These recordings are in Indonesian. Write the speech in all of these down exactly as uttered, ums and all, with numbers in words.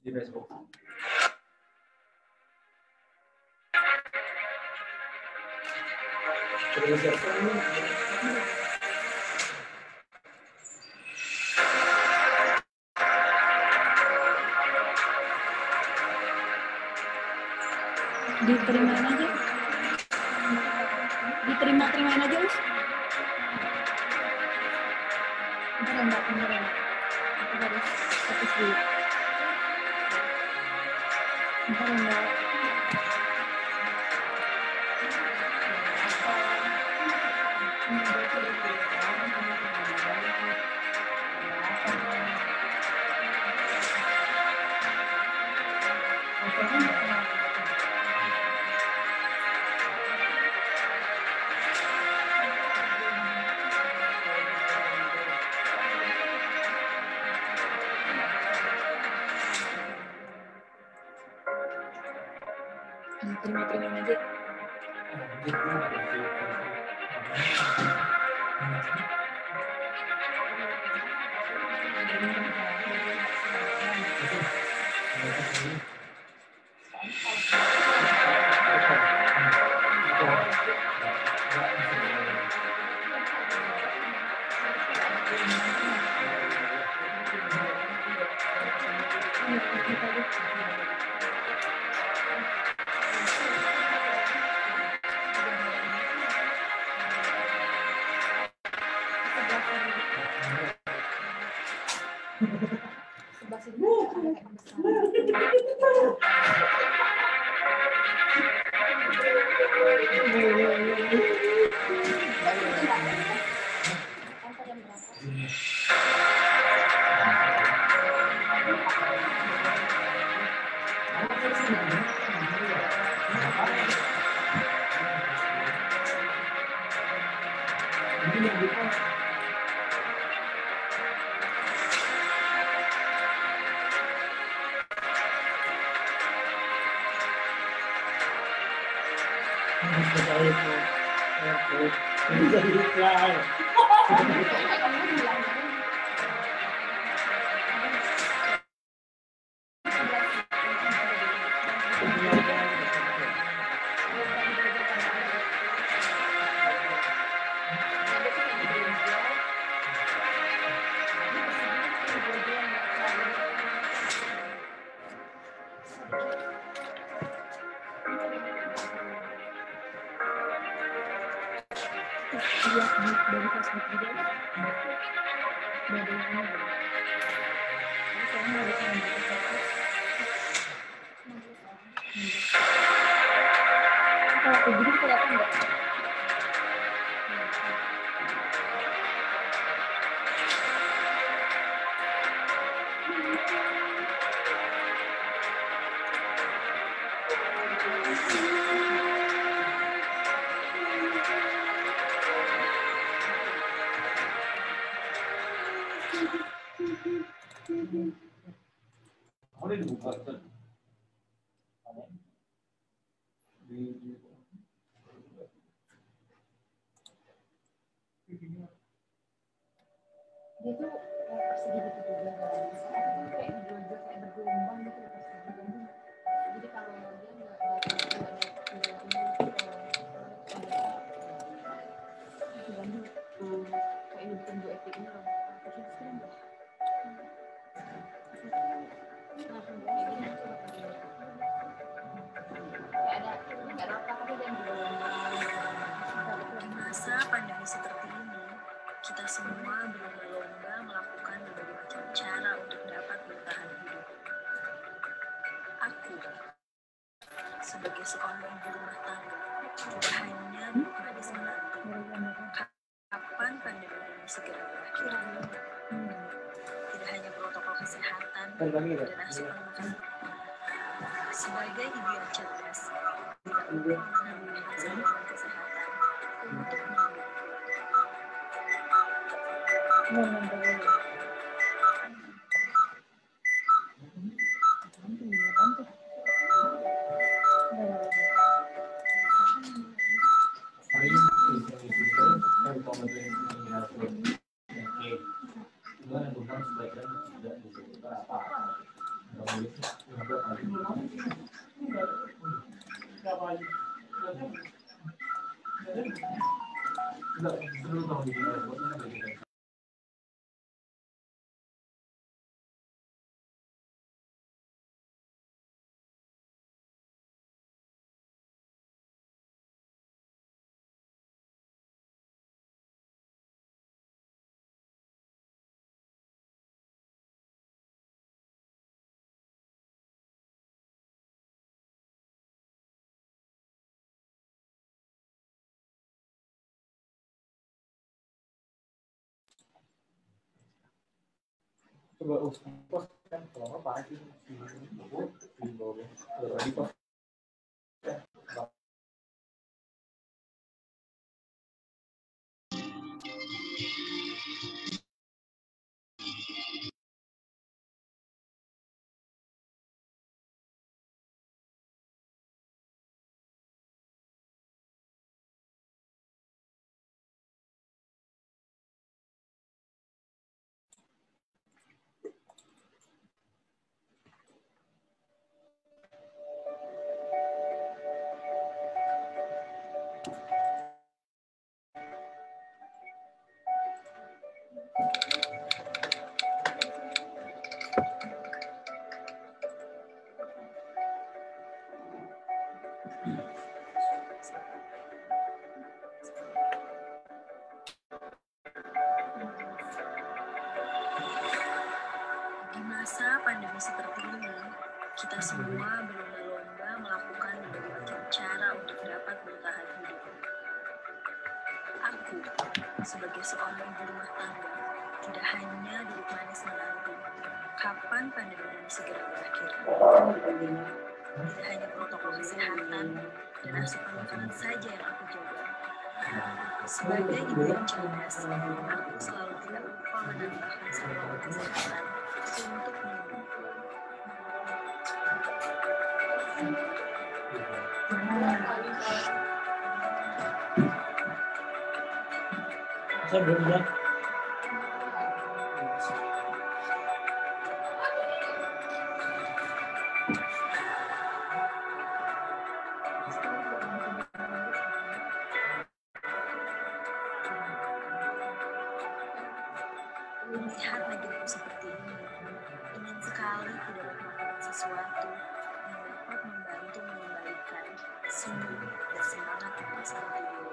di Facebook. Terus siapa ini? Diterimain aja. Diterima-terimain aja, Us. Bentar ya, Mbak. Bentar ya, Mbak. Aku harus fokus dulu. Bentar ya, Mbak. Terima-terima aja. Dia tuh persegi gitu juga kan, kayak dijual kayak bergelombang gitu persegi. Jadi kalau dia nggak ada ini kayak bikin dua etik ini loh, terus keren nggak? Kayak ada nggak ada apa tapi dia bergelombang. Di masa pandemi seperti ini, kita semua berlomba-lomba melakukan berbagai macam cara untuk dapat bertahan hidup. Aku, sebagai seorang ibu rumah tangga, tidak hanya menikmati sebenarnya. Kapan pandemi ini segera berakhir? Tidak hanya protokol kesehatan dan asupan makanan. Sebagai ibu yang cerdas, tidak lupa menambah asupan kesehatan untuk mendukung. Coba usaha pos kan kalau nggak parah sih si buku di bawah di pos. Di masa pandemi seperti ini, kita semua berlomba-lomba melakukan berbagai macam cara untuk dapat bertahan hidup. Aku, sebagai seorang ibu rumah tangga, tidak hanya duduk manis menanti kapan pandemi ini segera berakhir. Tidak hanya protokol kesehatan dan asupan makanan saja yang aku jaga. Sebagai ibu yang cerdas, aku selalu tidak lupa menambahkan protokol kesehatan untuk melindungi. Saya belum lihat. Melihat negeriku seperti ini, ingin sekali ku dapat melakukan sesuatu yang dapat membantu mengembalikan senyum dan semangat kita seperti dulu.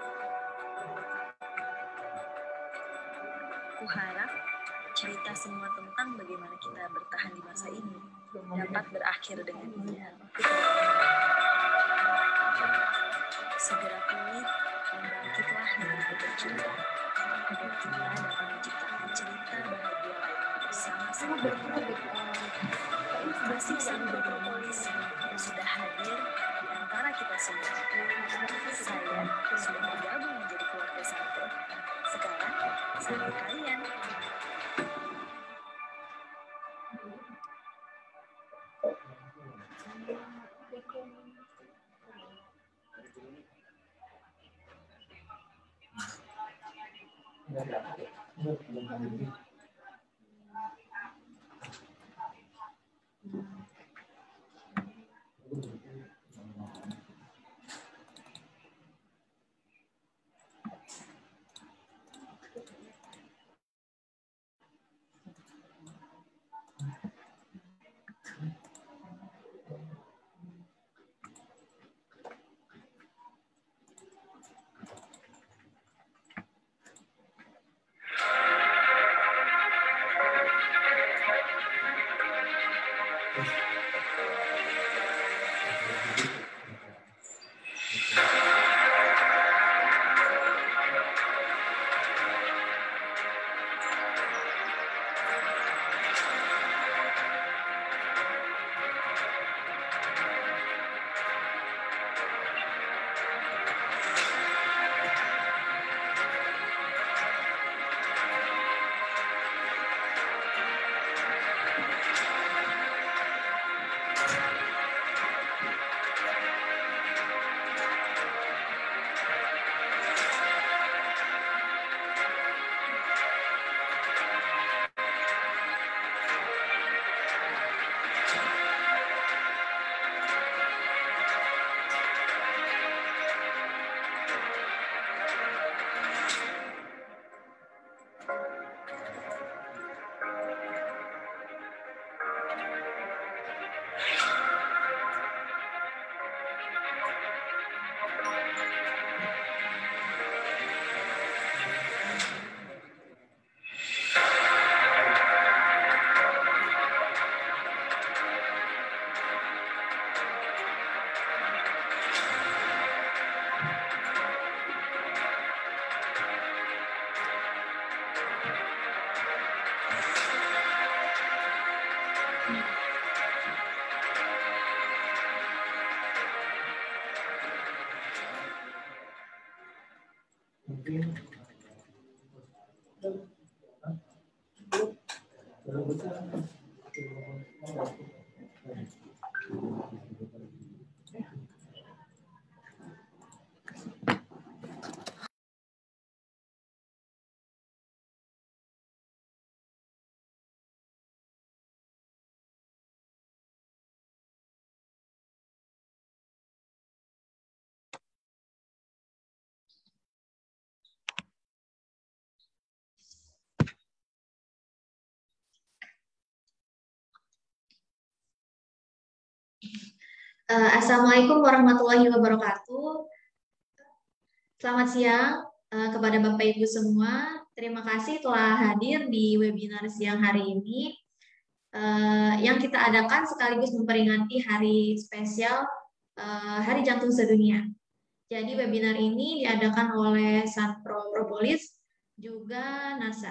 Kuharap cerita semua tentang bagaimana kita bertahan di masa ini dapat berakhir dengan indah. Segera pulih dan bangkitlah negeriku tercinta, agar kita dapat menciptakan cerita bahagia lainnya bersama-sama. Masih sang propolis yang sudah hadir di antara kita semua. Saya sudah bergabung menjadi keluarga Santo. Sekarang saatnya kalian. Uh, Assalamualaikum warahmatullahi wabarakatuh. Selamat siang uh, kepada Bapak Ibu semua. Terima kasih telah hadir di webinar siang hari ini uh, yang kita adakan sekaligus memperingati hari spesial uh, Hari Jantung Sedunia. Jadi webinar ini diadakan oleh Sanpro Propolis juga NASA.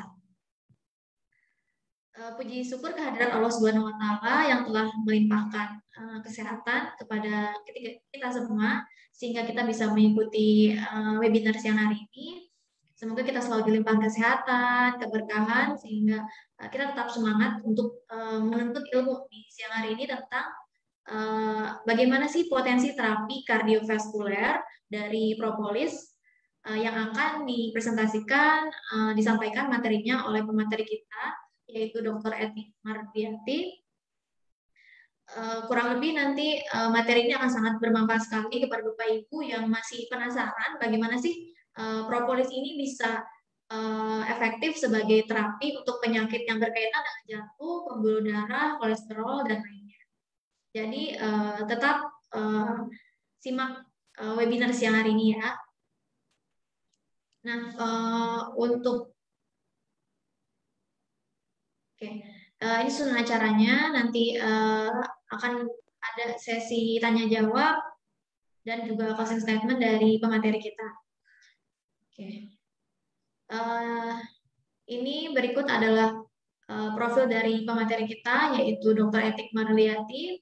Uh, puji syukur kehadiran Allah Subhanahu wa Ta'ala yang telah melimpahkan uh, kesehatan kepada kita, kita semua sehingga kita bisa mengikuti uh, webinar siang hari ini. Semoga kita selalu dilimpahkan kesehatan, keberkahan sehingga uh, kita tetap semangat untuk uh, menuntut ilmu di siang hari ini tentang uh, bagaimana sih potensi terapi kardiovaskuler dari Propolis uh, yang akan dipresentasikan, uh, disampaikan materinya oleh pemateri kita, yaitu Doktor Eti Mardianti. Uh, kurang lebih nanti uh, materi ini akan sangat bermanfaat sekali kepada Bapak Ibu yang masih penasaran bagaimana sih uh, propolis ini bisa uh, efektif sebagai terapi untuk penyakit yang berkaitan dengan jantung, pembuluh darah, kolesterol, dan lainnya. Jadi uh, tetap uh, simak uh, webinar siang hari ini ya. Nah, uh, untuk Oke, okay. uh, ini susun acaranya. Nanti uh, akan ada sesi tanya jawab dan juga closing statement dari pemateri kita. Oke, okay. uh, ini berikut adalah uh, profil dari pemateri kita, yaitu Doktor Eti Mardianti.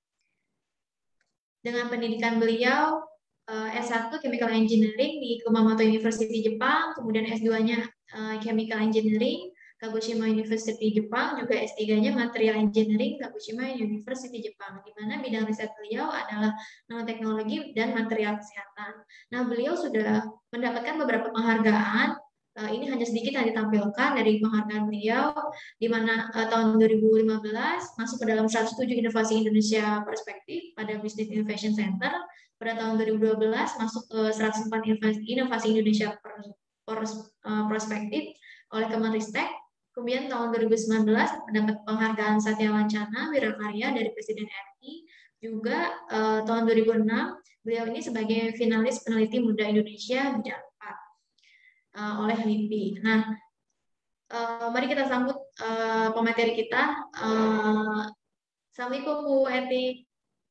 Dengan pendidikan beliau uh, S satu Chemical Engineering di Kumamoto University Jepang, kemudian S dua-nya uh, Chemical Engineering Kagoshima University Jepang, juga S tiga-nya Material Engineering Kagoshima University Jepang, di mana bidang riset beliau adalah nanoteknologi dan material kesehatan. Nah, beliau sudah mendapatkan beberapa penghargaan. Uh, ini hanya sedikit yang ditampilkan dari penghargaan beliau, di mana uh, tahun dua ribu lima belas masuk ke dalam seratus tujuh Inovasi Indonesia Perspektif pada Business Innovation Center. Pada tahun dua ribu dua belas masuk ke seratus empat Inovasi Indonesia Perspektif oleh Kemenristek. Kemudian tahun dua ribu sembilan belas mendapat penghargaan Satya Lancana Wirakarya dari Presiden R I. Juga eh, tahun dua ribu enam beliau ini sebagai finalis peneliti muda Indonesia bidang empat eh, oleh L I P I. Nah, eh, mari kita sambut eh, pemateri kita. Eh, Assalamualaikum Bu Eti.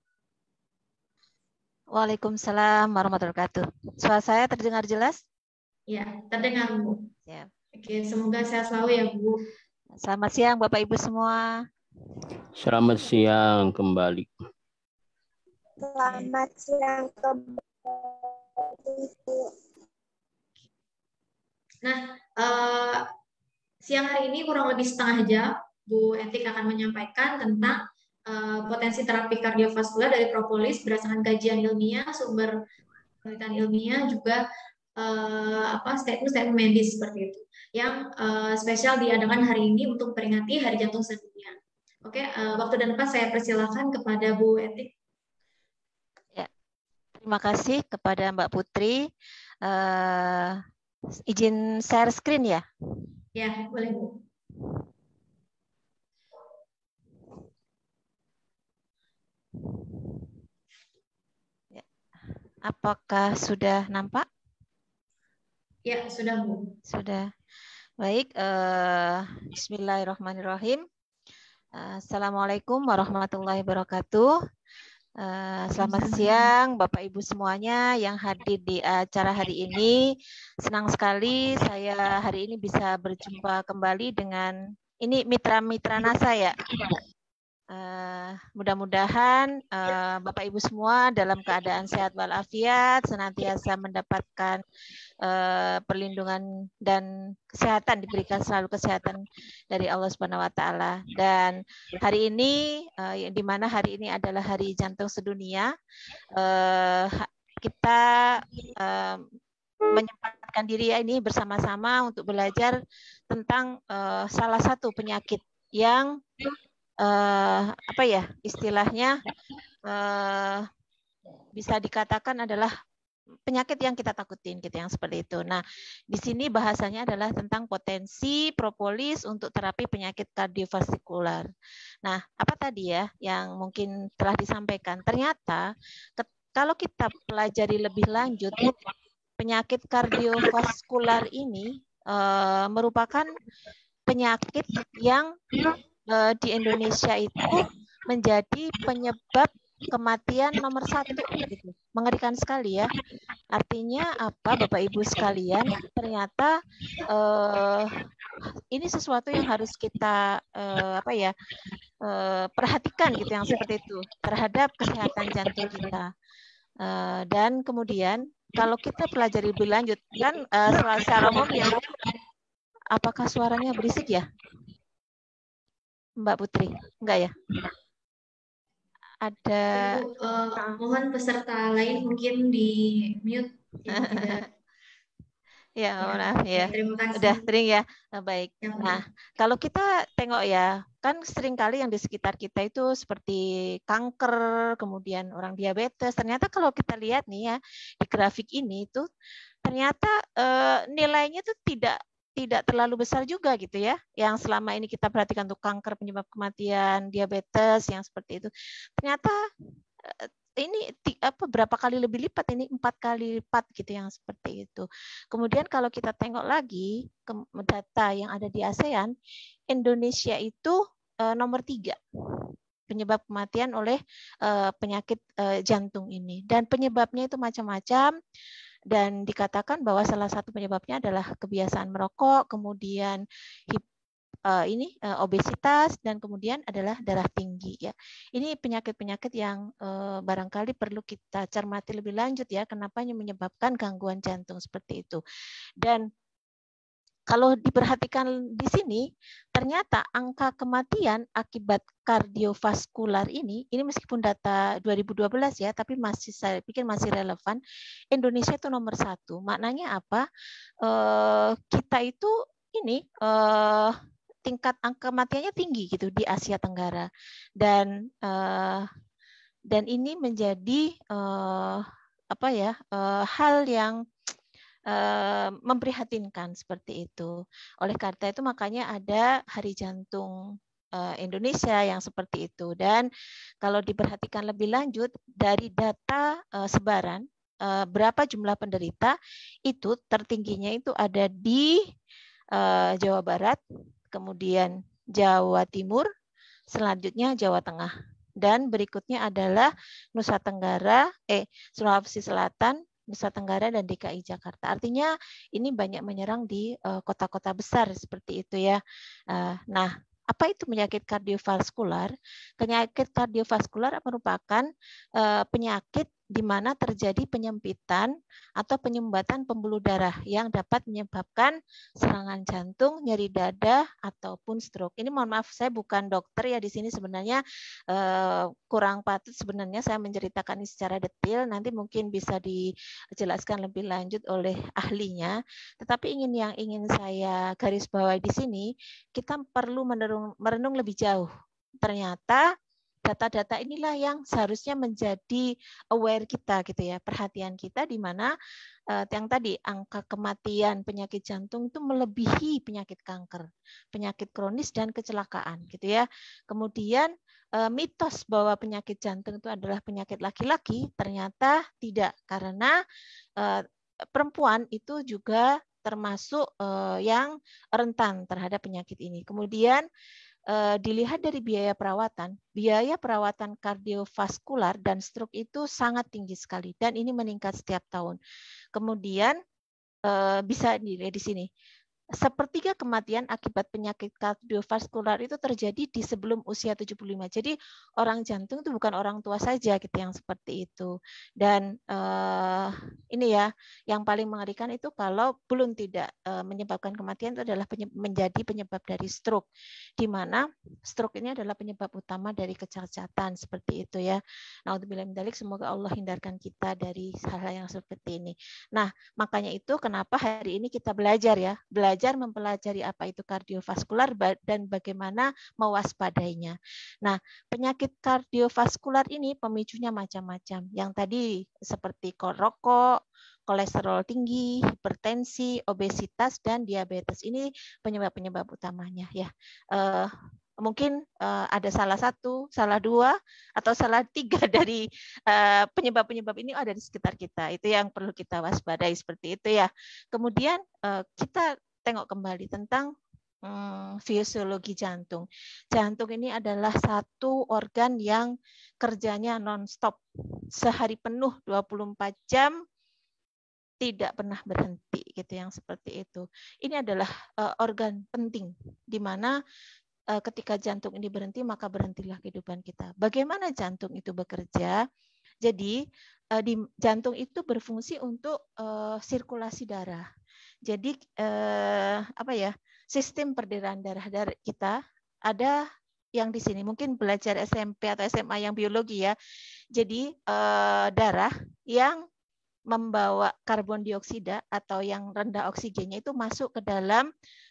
Waalaikumsalam warahmatullahi wabarakatuh. Suara saya terdengar jelas? Ya, terdengar Bu. Ya. Oke, semoga sehat selalu ya Bu. Selamat siang Bapak Ibu semua. Selamat siang kembali. Selamat siang kembali. Nah, uh, siang hari ini kurang lebih setengah jam, Bu Etik akan menyampaikan tentang uh, potensi terapi kardiovaskuler dari propolis berdasarkan kajian ilmiah, sumber penelitian ilmiah, juga uh, apa statement-statement medis seperti itu, yang uh, spesial diadakan hari ini untuk memperingati Hari Jantung Sedunia. Oke, uh, waktu dan tempat saya persilakan kepada Bu Etik. Ya, terima kasih kepada Mbak Putri. Uh, izin share screen ya? Ya, boleh Bu. Ya. Apakah sudah nampak? Ya, sudah Bu. Sudah. Baik, uh, bismillahirrahmanirrahim. Uh, Assalamualaikum warahmatullahi wabarakatuh. Uh, selamat siang Bapak Ibu semuanya yang hadir di acara hari ini. Senang sekali saya hari ini bisa berjumpa kembali dengan ini mitra-mitra NASA ya. Uh, mudah-mudahan uh, Bapak Ibu semua dalam keadaan sehat walafiat, senantiasa mendapatkan uh, perlindungan dan kesehatan, diberikan selalu kesehatan dari Allah Subhanahu wa taala. Dan hari ini uh, di mana hari ini adalah Hari Jantung Sedunia, uh, kita uh, menyempatkan diri ini bersama-sama untuk belajar tentang uh, salah satu penyakit yang Uh, apa ya istilahnya uh, bisa dikatakan adalah penyakit yang kita takutin gitu, yang seperti itu. Nah, di sini bahasanya adalah tentang potensi propolis untuk terapi penyakit kardiovaskular. Nah, apa tadi ya yang mungkin telah disampaikan? Ternyata ke, kalau kita pelajari lebih lanjut, penyakit kardiovaskular ini uh, merupakan penyakit yang di Indonesia itu menjadi penyebab kematian nomor satu, gitu. Mengerikan sekali ya. Artinya apa, Bapak Ibu sekalian? Ternyata eh, ini sesuatu yang harus kita eh, apa ya eh, perhatikan gitu, yang seperti itu terhadap kesehatan jantung kita. Eh, dan kemudian kalau kita pelajari lebih lanjut, kan eh, secara umum ya, apakah suaranya berisik ya? Mbak Putri, enggak ya? Ada. Ibu, uh, mohon peserta lain mungkin di mute. Ya, tidak. Ya, maaf ya. Terima kasih. Udah sering ya. Nah, baik. Ya, nah, kalau kita tengok ya, kan seringkali yang di sekitar kita itu seperti kanker, kemudian orang diabetes. Ternyata kalau kita lihat nih ya di grafik ini itu ternyata eh, nilainya itu tidak tidak terlalu besar juga gitu ya, yang selama ini kita perhatikan untuk kanker penyebab kematian, diabetes yang seperti itu. Ternyata ini apa berapa kali lebih lipat, ini empat kali lipat gitu yang seperti itu. Kemudian kalau kita tengok lagi ke data yang ada di ASEAN, Indonesia itu uh, nomor tiga penyebab kematian oleh uh, penyakit uh, jantung ini, dan penyebabnya itu macam-macam. Dan dikatakan bahwa salah satu penyebabnya adalah kebiasaan merokok, kemudian hip, uh, ini uh, obesitas, dan kemudian adalah darah tinggi ya. Ini penyakit-penyakit yang uh, barangkali perlu kita cermati lebih lanjut ya, kenapa menyebabkan gangguan jantung seperti itu. Dan kalau diperhatikan di sini, ternyata angka kematian akibat kardiovaskular ini, ini meskipun data dua ribu dua belas ya, tapi masih saya pikir masih relevan. Indonesia itu nomor satu. Maknanya apa? Eh, kita itu ini eh, tingkat angka kematiannya tinggi gitu di Asia Tenggara, dan eh, dan ini menjadi eh, apa ya eh, hal yang memprihatinkan seperti itu. Oleh karena itu makanya ada Hari Jantung Indonesia yang seperti itu. Dan kalau diperhatikan lebih lanjut dari data sebaran berapa jumlah penderita, itu tertingginya itu ada di Jawa Barat, kemudian Jawa Timur, selanjutnya Jawa Tengah, dan berikutnya adalah Nusa Tenggara, eh Sulawesi Selatan, Nusa Tenggara, dan D K I Jakarta. Artinya ini banyak menyerang di kota-kota uh, besar seperti itu ya. Uh, nah, apa itu penyakit kardiovaskular? Penyakit kardiovaskular merupakan uh, penyakit di mana terjadi penyempitan atau penyumbatan pembuluh darah yang dapat menyebabkan serangan jantung, nyeri dada, ataupun stroke. Ini mohon maaf, saya bukan dokter ya di sini, sebenarnya eh, kurang patut sebenarnya saya menceritakan ini secara detail. Nanti mungkin bisa dijelaskan lebih lanjut oleh ahlinya. Tetapi ingin yang ingin saya garis bawahi di sini, kita perlu merenung, merenung lebih jauh. Ternyata data-data inilah yang seharusnya menjadi aware kita gitu ya, perhatian kita, di mana uh, yang tadi angka kematian penyakit jantung itu melebihi penyakit kanker, penyakit kronis, dan kecelakaan gitu ya. Kemudian uh, mitos bahwa penyakit jantung itu adalah penyakit laki-laki ternyata tidak, karena uh, perempuan itu juga termasuk uh, yang rentan terhadap penyakit ini. Kemudian Uh, dilihat dari biaya perawatan, biaya perawatan kardiovaskular dan stroke itu sangat tinggi sekali, dan ini meningkat setiap tahun. Kemudian uh, bisa dilihat di sini, sepertiga kematian akibat penyakit kardiovaskular itu terjadi di sebelum usia tujuh puluh lima. Jadi orang jantung itu bukan orang tua saja gitu yang seperti itu. Dan uh, ini ya, yang paling mengerikan itu kalau belum tidak uh, menyebabkan kematian itu adalah penyebab, menjadi penyebab dari stroke, di mana stroke ini adalah penyebab utama dari kecacatan seperti itu ya. Naudzubillah min dzalik, semoga Allah hindarkan kita dari hal-hal yang seperti ini. Nah, makanya itu kenapa hari ini kita belajar ya, belajar mempelajari apa itu kardiovaskular dan bagaimana mewaspadainya. Nah, penyakit kardiovaskular ini pemicunya macam-macam. Yang tadi seperti rokok, kolesterol tinggi, hipertensi, obesitas, dan diabetes. Ini penyebab-penyebab utamanya ya. Uh, mungkin uh, ada salah satu, salah dua, atau salah tiga dari uh, penyebab-penyebab ini ada di sekitar kita. Itu yang perlu kita waspadai seperti itu ya. Kemudian uh, kita tengok kembali tentang hmm, fisiologi jantung. Jantung ini adalah satu organ yang kerjanya non-stop. Sehari penuh dua puluh empat jam tidak pernah berhenti gitu, yang seperti itu. Ini adalah uh, organ penting di mana uh, ketika jantung ini berhenti maka berhentilah kehidupan kita. Bagaimana jantung itu bekerja? Jadi uh, di jantung itu berfungsi untuk uh, sirkulasi darah. Jadi eh, apa ya, sistem peredaran darah dari kita ada yang di sini mungkin belajar S M P atau S M A yang biologi ya. Jadi eh, darah yang membawa karbon dioksida atau yang rendah oksigennya itu masuk ke dalam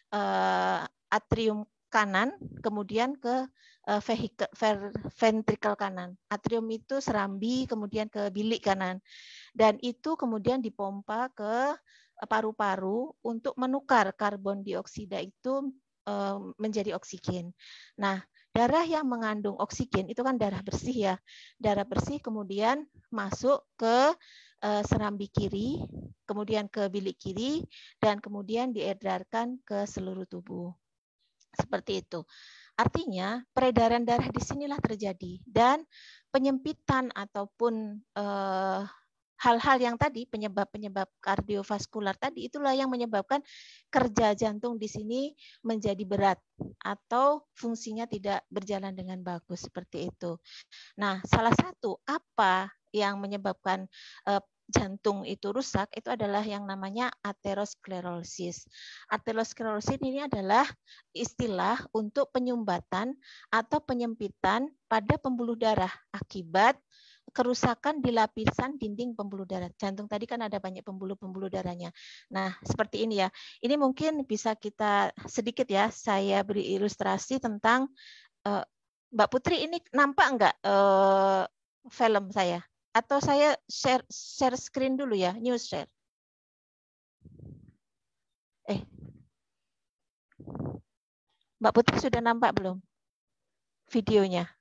eh, atrium kanan, kemudian ke uh, vehicle, ventricle kanan. Atrium itu serambi, kemudian ke bilik kanan. Dan itu kemudian dipompa ke paru-paru untuk menukar karbon dioksida itu uh, menjadi oksigen. Nah, darah yang mengandung oksigen itu kan darah bersih ya. Darah bersih kemudian masuk ke uh, serambi kiri, kemudian ke bilik kiri, dan kemudian diedarkan ke seluruh tubuh. Seperti itu. Artinya peredaran darah di sinilah terjadi dan penyempitan ataupun eh, hal-hal yang tadi penyebab-penyebab kardiovaskular tadi itulah yang menyebabkan kerja jantung di sini menjadi berat atau fungsinya tidak berjalan dengan bagus seperti itu. Nah, salah satu apa yang menyebabkan eh, jantung itu rusak itu adalah yang namanya aterosklerosis. Aterosklerosis ini adalah istilah untuk penyumbatan atau penyempitan pada pembuluh darah akibat kerusakan di lapisan dinding pembuluh darah. Jantung tadi kan ada banyak pembuluh-pembuluh darahnya. Nah, seperti ini ya. Ini mungkin bisa kita sedikit ya, saya beri ilustrasi tentang uh, Mbak Putri, ini nampak enggak uh, film saya? Atau saya share share screen dulu ya, news share. Eh, Mbak Putri sudah nampak belum videonya?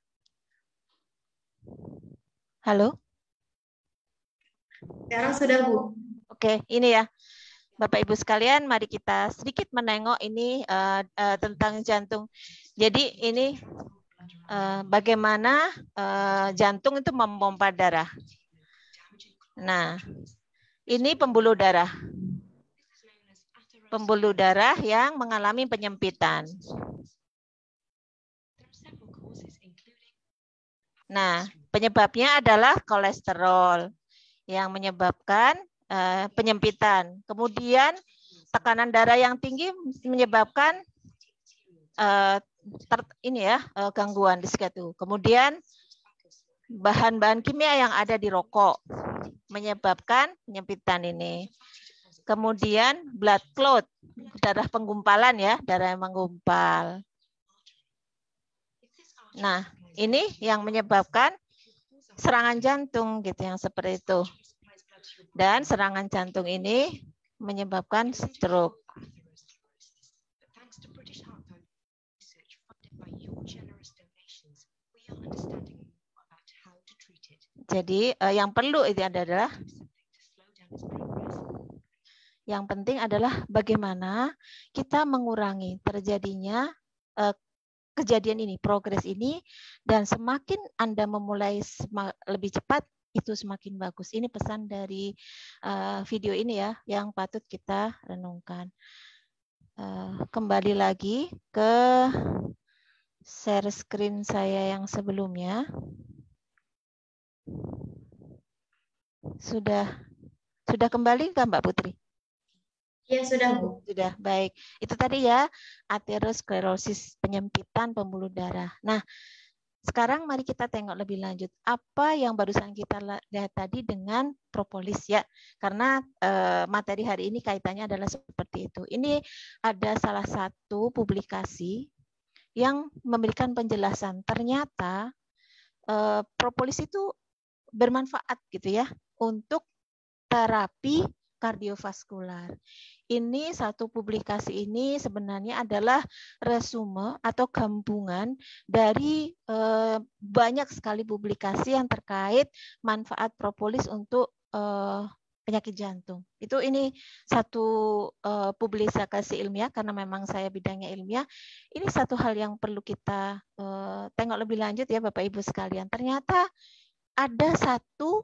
Halo? Sekarang sudah, Bu. Oke, ini ya. Bapak Ibu sekalian, mari kita sedikit menengok ini uh, uh, tentang jantung. Jadi ini Uh, bagaimana uh, jantung itu memompa darah. Nah, ini pembuluh darah. Pembuluh darah yang mengalami penyempitan. Nah, penyebabnya adalah kolesterol yang menyebabkan uh, penyempitan. Kemudian tekanan darah yang tinggi menyebabkan uh, Ter, ini ya gangguan di situ. Kemudian bahan-bahan kimia yang ada di rokok menyebabkan penyempitan ini. Kemudian blood clot, darah penggumpalan ya, darah yang menggumpal. Nah, ini yang menyebabkan serangan jantung gitu, yang seperti itu. Dan serangan jantung ini menyebabkan stroke. Jadi yang perlu itu adalah yang penting adalah bagaimana kita mengurangi terjadinya kejadian ini, progres ini, dan semakin Anda memulai lebih cepat itu semakin bagus. Ini pesan dari video ini ya yang patut kita renungkan. uh, kembali lagi ke share screen saya yang sebelumnya. Sudah sudah kembali nggak Mbak Putri? Ya, sudah, Bu. Sudah, baik. Itu tadi ya, aterosklerosis, penyempitan pembuluh darah. Nah, sekarang mari kita tengok lebih lanjut. Apa yang barusan kita lihat tadi dengan propolis ya. Karena eh, materi hari ini kaitannya adalah seperti itu. Ini ada salah satu publikasi yang memberikan penjelasan. Ternyata eh, propolis itu bermanfaat gitu ya untuk terapi kardiovaskular. Ini satu publikasi ini sebenarnya adalah resume atau gabungan dari eh, banyak sekali publikasi yang terkait manfaat propolis untuk eh, penyakit jantung. Itu ini satu eh, publikasi ilmiah karena memang saya bidangnya ilmiah. Ini satu hal yang perlu kita eh, tengok lebih lanjut ya Bapak Ibu sekalian. Ternyata ada satu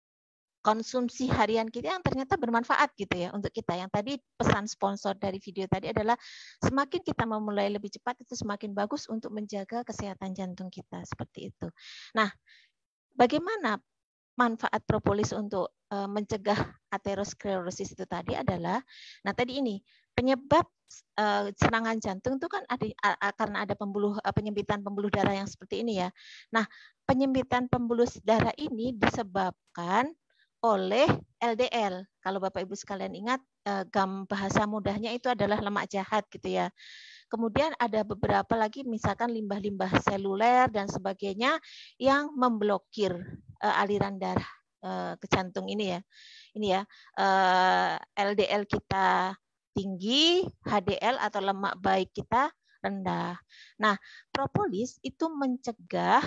konsumsi harian kita yang ternyata bermanfaat gitu ya untuk kita. Yang tadi pesan sponsor dari video tadi adalah semakin kita memulai lebih cepat itu semakin bagus untuk menjaga kesehatan jantung kita seperti itu. Nah, bagaimana manfaat propolis untuk uh, mencegah aterosklerosis itu tadi adalah, nah tadi ini penyebab uh, serangan jantung itu kan ada uh, karena ada pembuluh uh, penyempitan pembuluh darah yang seperti ini ya. Nah, penyempitan pembuluh darah ini disebabkan oleh L D L. Kalau Bapak Ibu sekalian ingat, gam bahasa mudahnya itu adalah lemak jahat gitu ya. Kemudian ada beberapa lagi misalkan limbah-limbah seluler dan sebagainya yang memblokir uh, aliran darah uh, ke jantung ini ya. Ini ya, uh, L D L kita tinggi, H D L atau lemak baik kita rendah. Nah, propolis itu mencegah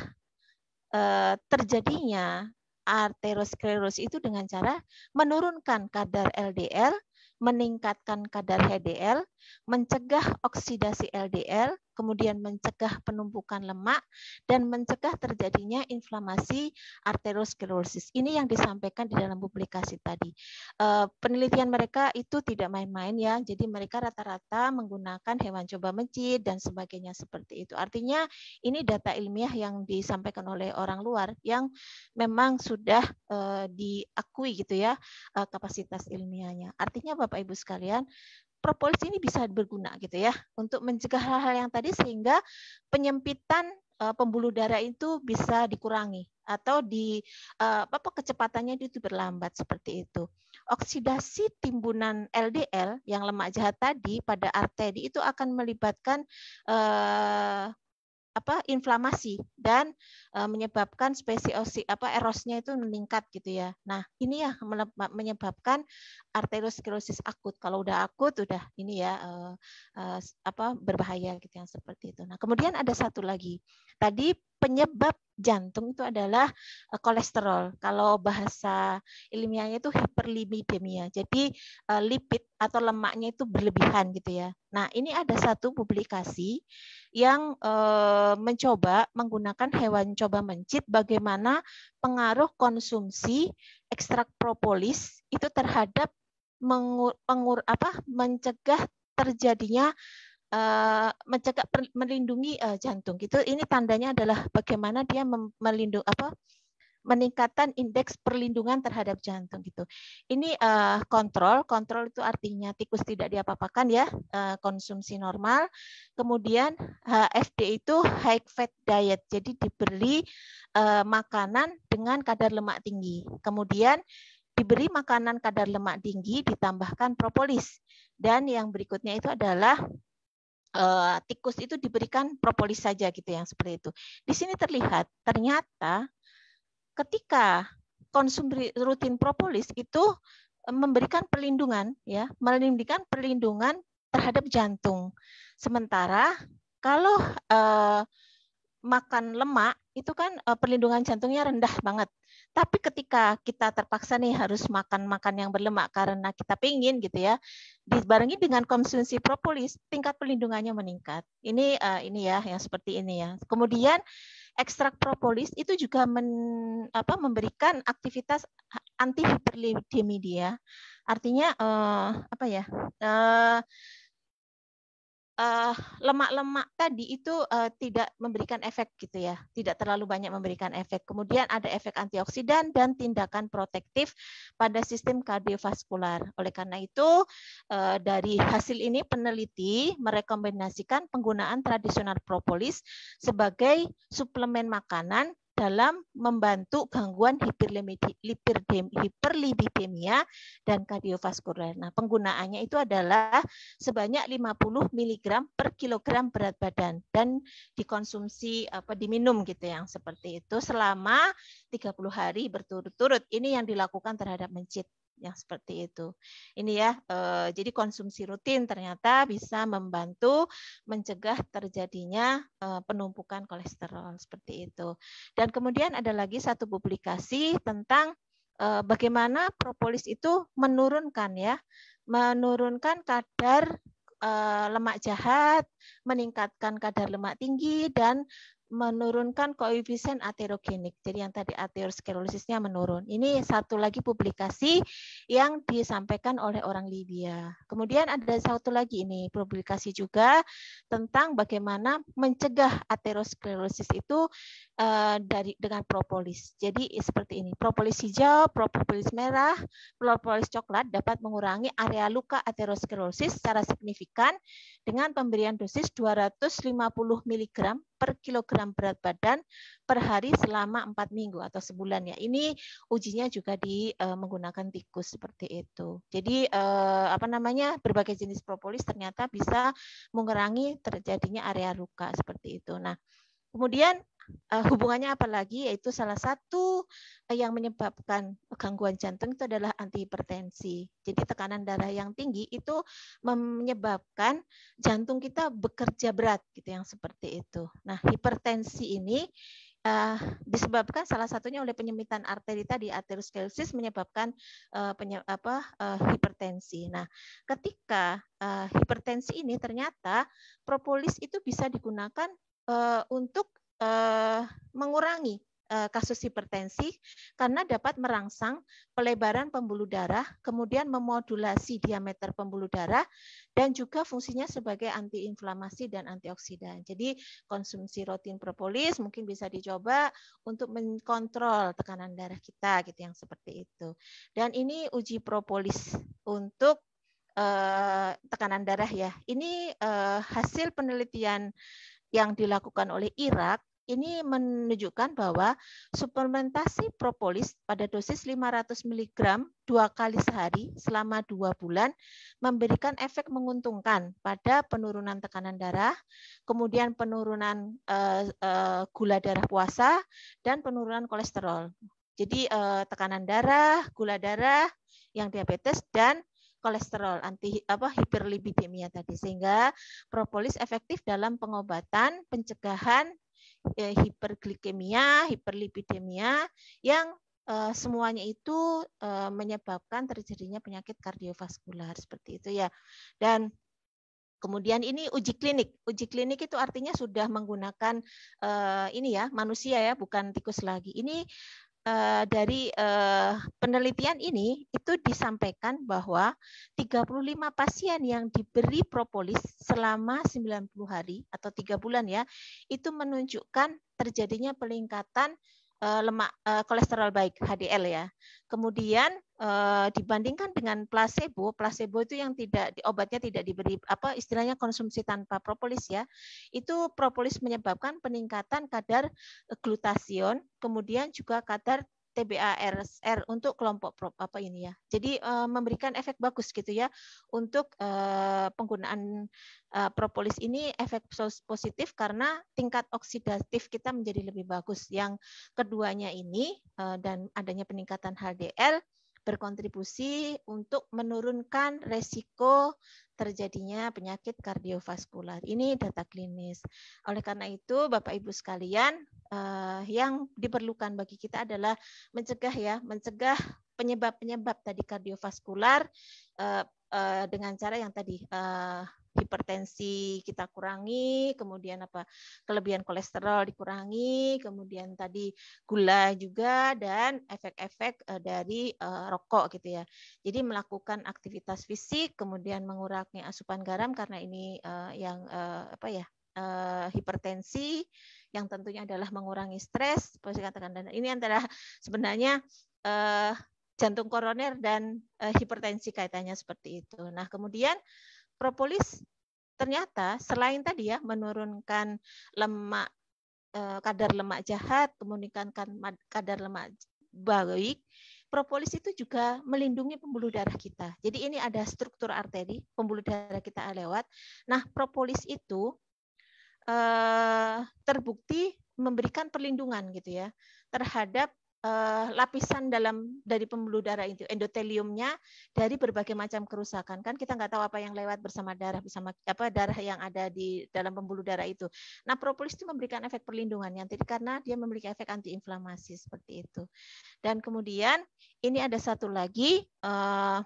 uh, terjadinya aterosklerosis itu dengan cara menurunkan kadar L D L, meningkatkan kadar H D L, mencegah oksidasi L D L, kemudian mencegah penumpukan lemak, dan mencegah terjadinya inflamasi aterosklerosis. Ini yang disampaikan di dalam publikasi tadi. Uh, penelitian mereka itu tidak main-main ya, jadi mereka rata-rata menggunakan hewan coba mencit dan sebagainya seperti itu. Artinya ini data ilmiah yang disampaikan oleh orang luar yang memang sudah uh, diakui gitu ya uh, kapasitas ilmiahnya. Artinya Bapak Ibu sekalian, propolis ini bisa berguna gitu ya untuk mencegah hal-hal yang tadi sehingga penyempitan uh, pembuluh darah itu bisa dikurangi atau di uh, apa kecepatannya itu berlambat seperti itu. Oksidasi timbunan L D L yang lemak jahat tadi pada arteri itu akan melibatkan uh, apa inflamasi dan e, menyebabkan spesies apa erosnya itu meningkat gitu ya. Nah, ini ya menyebabkan arteriosklerosis akut. Kalau udah akut udah ini ya e, e, apa berbahaya gitu yang seperti itu. Nah, kemudian ada satu lagi. Tadi penyebab jantung itu adalah e, kolesterol. Kalau bahasa ilmiahnya itu hiperlipidemia. Jadi e, lipid atau lemaknya itu berlebihan gitu ya. Nah, ini ada satu publikasi yang e, mencoba menggunakan hewan coba mencit bagaimana pengaruh konsumsi ekstrak propolis itu terhadap mengur, pengur, apa, mencegah terjadinya uh, mencegah melindungi uh, jantung. Gitu. Ini tandanya adalah bagaimana dia melindungi apa meningkatkan indeks perlindungan terhadap jantung gitu. Ini uh, kontrol, kontrol itu artinya tikus tidak diapa-apakan ya, uh, konsumsi normal. Kemudian H F D itu high fat diet, jadi diberi uh, makanan dengan kadar lemak tinggi. Kemudian diberi makanan kadar lemak tinggi ditambahkan propolis. Dan yang berikutnya itu adalah uh, tikus itu diberikan propolis saja gitu yang seperti itu. Di sini terlihat ternyata ketika konsumsi rutin propolis itu memberikan perlindungan ya, melindungi perlindungan terhadap jantung. Sementara kalau eh, makan lemak itu kan eh, perlindungan jantungnya rendah banget. Tapi ketika kita terpaksa nih harus makan makan yang berlemak karena kita pingin gitu ya, dibarengi dengan konsumsi propolis, tingkat perlindungannya meningkat. Ini uh, ini ya yang seperti ini ya. Kemudian ekstrak propolis itu juga men, apa, memberikan aktivitas anti hiperlipidemia. Artinya uh, apa ya? Uh, uh, lemak-lemak tadi itu uh, tidak memberikan efek gitu ya, tidak terlalu banyak memberikan efek. Kemudian ada efek antioksidan dan tindakan protektif pada sistem kardiovaskular. Oleh karena itu uh, dari hasil ini peneliti merekomendasikan penggunaan tradisional propolis sebagai suplemen makanan dalam membantu gangguan hiperlipidemia dan kardiovaskuler. Nah, penggunaannya itu adalah sebanyak lima puluh miligram per kilogram berat badan dan dikonsumsi apa diminum gitu yang seperti itu selama tiga puluh hari berturut-turut. Ini yang dilakukan terhadap mencit yang seperti itu. Ini ya, eh, jadi konsumsi rutin ternyata bisa membantu mencegah terjadinya eh, penumpukan kolesterol seperti itu. Dan kemudian ada lagi satu publikasi tentang eh, bagaimana propolis itu menurunkan ya, menurunkan kadar eh, lemak jahat, meningkatkan kadar lemak tinggi dan menurunkan koefisien aterogenik. Jadi yang tadi aterosklerosisnya menurun. Ini satu lagi publikasi yang disampaikan oleh orang Libya. Kemudian ada satu lagi ini publikasi juga tentang bagaimana mencegah aterosklerosis itu uh, dari dengan propolis. Jadi seperti ini. Propolis hijau, propolis merah, propolis coklat dapat mengurangi area luka aterosklerosis secara signifikan dengan pemberian dosis dua ratus lima puluh miligram per kilogram berat badan per hari selama empat minggu atau sebulan ya. Ini ujinya juga di uh, menggunakan tikus seperti itu. Jadi uh, apa namanya berbagai jenis propolis ternyata bisa mengurangi terjadinya area luka seperti itu. Nah, kemudian uh, hubungannya apa lagi? Yaitu salah satu uh, yang menyebabkan gangguan jantung itu adalah antihipertensi. Jadi tekanan darah yang tinggi itu menyebabkan jantung kita bekerja berat gitu yang seperti itu. Nah, hipertensi ini uh, disebabkan salah satunya oleh penyempitan arteri tadi, aterosklerosis menyebabkan uh, penye apa uh, hipertensi. Nah, ketika uh, hipertensi ini ternyata propolis itu bisa digunakan uh, untuk uh, mengurangi kasus hipertensi karena dapat merangsang pelebaran pembuluh darah, kemudian memodulasi diameter pembuluh darah, dan juga fungsinya sebagai antiinflamasi dan antioksidan. Jadi konsumsi rutin propolis mungkin bisa dicoba untuk mengkontrol tekanan darah kita, gitu yang seperti itu. Dan ini uji propolis untuk uh, tekanan darah ya. Ini uh, hasil penelitian yang dilakukan oleh Irak. Ini menunjukkan bahwa suplementasi propolis pada dosis lima ratus miligram dua kali sehari selama dua bulan memberikan efek menguntungkan pada penurunan tekanan darah, kemudian penurunan uh, uh, gula darah puasa, dan penurunan kolesterol. Jadi uh, tekanan darah, gula darah, yang diabetes, dan kolesterol anti apa hiperlipidemia tadi, sehingga propolis efektif dalam pengobatan, pencegahan hiperglikemia, hiperlipidemia yang uh, semuanya itu uh, menyebabkan terjadinya penyakit kardiovaskular seperti itu ya. Dan kemudian ini uji klinik. Uji klinik itu artinya sudah menggunakan uh, ini ya, manusia ya, bukan tikus lagi. Ini Uh, dari uh, penelitian ini itu disampaikan bahwa tiga puluh lima pasien yang diberi propolis selama sembilan puluh hari atau tiga bulan ya, itu menunjukkan terjadinya peningkatan uh, lemak uh, kolesterol baik H D L ya. Kemudian uh, dibandingkan dengan placebo, placebo itu yang tidak obatnya tidak diberi apa istilahnya konsumsi tanpa propolis ya. Itu propolis menyebabkan peningkatan kadar glutation, kemudian juga kadar T B A R S R untuk kelompok prop apa ini ya. Jadi uh, memberikan efek bagus gitu ya untuk uh, penggunaan uh, propolis ini, efek positif karena tingkat oksidatif kita menjadi lebih bagus. Yang keduanya ini uh, dan adanya peningkatan H D L berkontribusi untuk menurunkan resiko terjadinya penyakit kardiovaskular. Ini data klinis. Oleh karena itu, Bapak Ibu sekalian, eh, yang diperlukan bagi kita adalah mencegah ya, mencegah penyebab-penyebab tadi kardiovaskular eh, eh, dengan cara yang tadi eh, hipertensi kita kurangi, kemudian apa kelebihan kolesterol dikurangi, kemudian tadi gula juga, dan efek-efek uh, dari uh, rokok gitu ya. Jadi melakukan aktivitas fisik, kemudian mengurangi asupan garam karena ini uh, yang uh, apa ya uh, hipertensi, yang tentunya adalah mengurangi stres. Seperti katakan, dan ini antara sebenarnya uh, jantung koroner dan uh, hipertensi kaitannya seperti itu. Nah kemudian propolis ternyata selain tadi ya menurunkan lemak, kadar lemak jahat, kemudian kadar lemak baik, propolis itu juga melindungi pembuluh darah kita. Jadi ini ada struktur arteri, pembuluh darah kita lewat. Nah propolis itu eh, terbukti memberikan perlindungan gitu ya terhadap Uh, lapisan dalam dari pembuluh darah itu, endoteliumnya, dari berbagai macam kerusakan. Kan kita nggak tahu apa yang lewat bersama darah, bersama apa darah yang ada di dalam pembuluh darah itu. Nah, propolis itu memberikan efek perlindungan yang tadi karena dia memiliki efek antiinflamasi seperti itu. Dan kemudian ini ada satu lagi uh,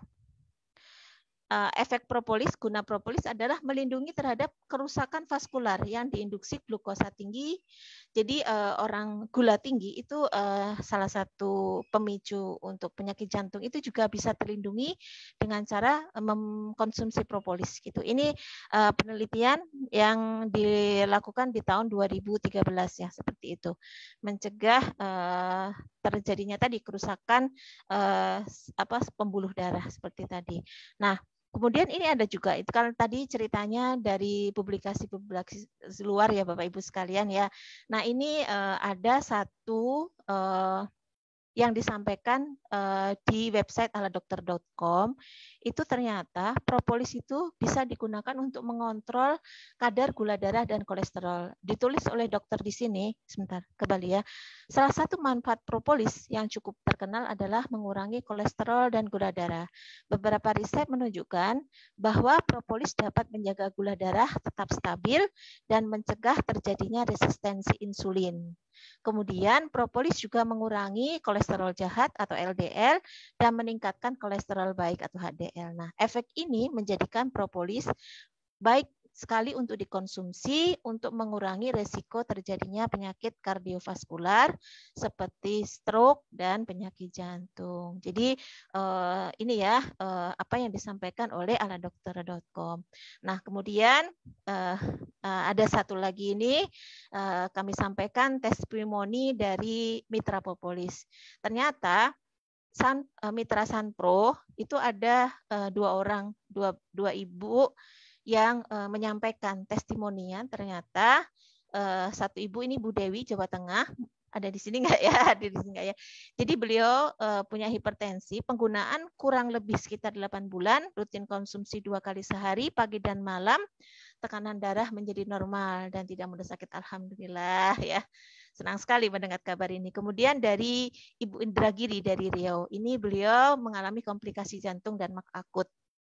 uh, efek propolis, guna propolis adalah melindungi terhadap kerusakan vaskular yang diinduksi glukosa tinggi. Jadi uh, orang gula tinggi itu uh, salah satu pemicu untuk penyakit jantung, itu juga bisa terlindungi dengan cara uh, mengkonsumsi propolis gitu. Ini uh, penelitian yang dilakukan di tahun dua ribu tiga belas ya, seperti itu. Mencegah uh, terjadinya tadi kerusakan uh, apa pembuluh darah seperti tadi. Nah, kemudian ini ada juga, itu kan tadi ceritanya dari publikasi-publikasi luar ya Bapak Ibu sekalian ya. Nah ini uh, ada satu uh, yang disampaikan uh, di website ala dokter dot com, itu ternyata propolis itu bisa digunakan untuk mengontrol kadar gula darah dan kolesterol. Ditulis oleh dokter di sini, sebentar kembali ya. Salah satu manfaat propolis yang cukup terkenal adalah mengurangi kolesterol dan gula darah. Beberapa riset menunjukkan bahwa propolis dapat menjaga gula darah tetap stabil dan mencegah terjadinya resistensi insulin. Kemudian propolis juga mengurangi kolesterol jahat atau L D L dan meningkatkan kolesterol baik atau H D L. Nah, efek ini menjadikan propolis baik sekali untuk dikonsumsi untuk mengurangi resiko terjadinya penyakit kardiovaskular seperti stroke dan penyakit jantung. Jadi eh, ini ya eh, apa yang disampaikan oleh ala dokter dot com. Nah, kemudian eh, eh, ada satu lagi ini eh, kami sampaikan testimoni dari mitra propolis. Ternyata San, mitra Sanpro itu ada uh, dua orang, dua, dua ibu yang uh, menyampaikan testimoninya. Ternyata uh, satu ibu ini Bu Dewi, Jawa Tengah, ada di sini nggak ya? Ada di sini nggak ya? Jadi beliau uh, punya hipertensi, penggunaan kurang lebih sekitar delapan bulan, rutin konsumsi dua kali sehari, pagi dan malam, tekanan darah menjadi normal dan tidak mudah sakit. Alhamdulillah ya. Senang sekali mendengar kabar ini. Kemudian dari Ibu Indragiri dari Riau, ini beliau mengalami komplikasi jantung dan mak akut.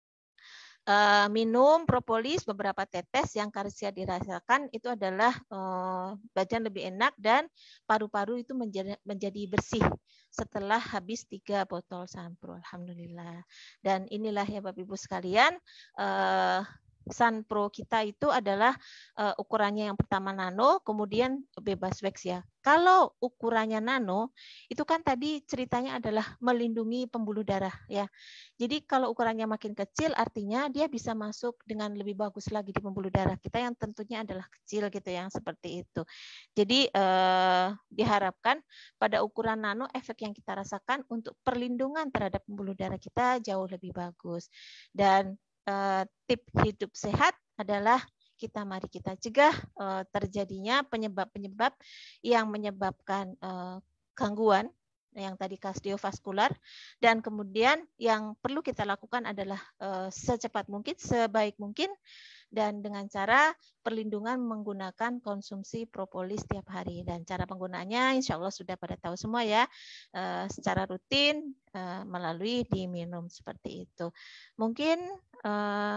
Uh, minum propolis beberapa tetes, yang karsia dirasakan itu adalah uh, badan lebih enak dan paru-paru itu menjadi, menjadi bersih setelah habis tiga botol Sanpro. Alhamdulillah. Dan inilah ya Bapak Ibu sekalian, uh, Sanpro kita itu adalah uh, ukurannya yang pertama nano, kemudian bebas wax ya. Kalau ukurannya nano, itu kan tadi ceritanya adalah melindungi pembuluh darah ya. Jadi kalau ukurannya makin kecil, artinya dia bisa masuk dengan lebih bagus lagi di pembuluh darah kita yang tentunya adalah kecil gitu yang seperti itu. Jadi eh, diharapkan pada ukuran nano efek yang kita rasakan untuk perlindungan terhadap pembuluh darah kita jauh lebih bagus. Dan Uh, tip hidup sehat adalah kita mari kita cegah uh, terjadinya penyebab-penyebab yang menyebabkan uh, gangguan yang tadi kardiovaskular, dan kemudian yang perlu kita lakukan adalah uh, secepat mungkin, sebaik mungkin, dan dengan cara perlindungan menggunakan konsumsi propolis setiap hari. Dan cara penggunaannya insya Allah sudah pada tahu semua ya, uh, secara rutin uh, melalui diminum seperti itu. Mungkin uh,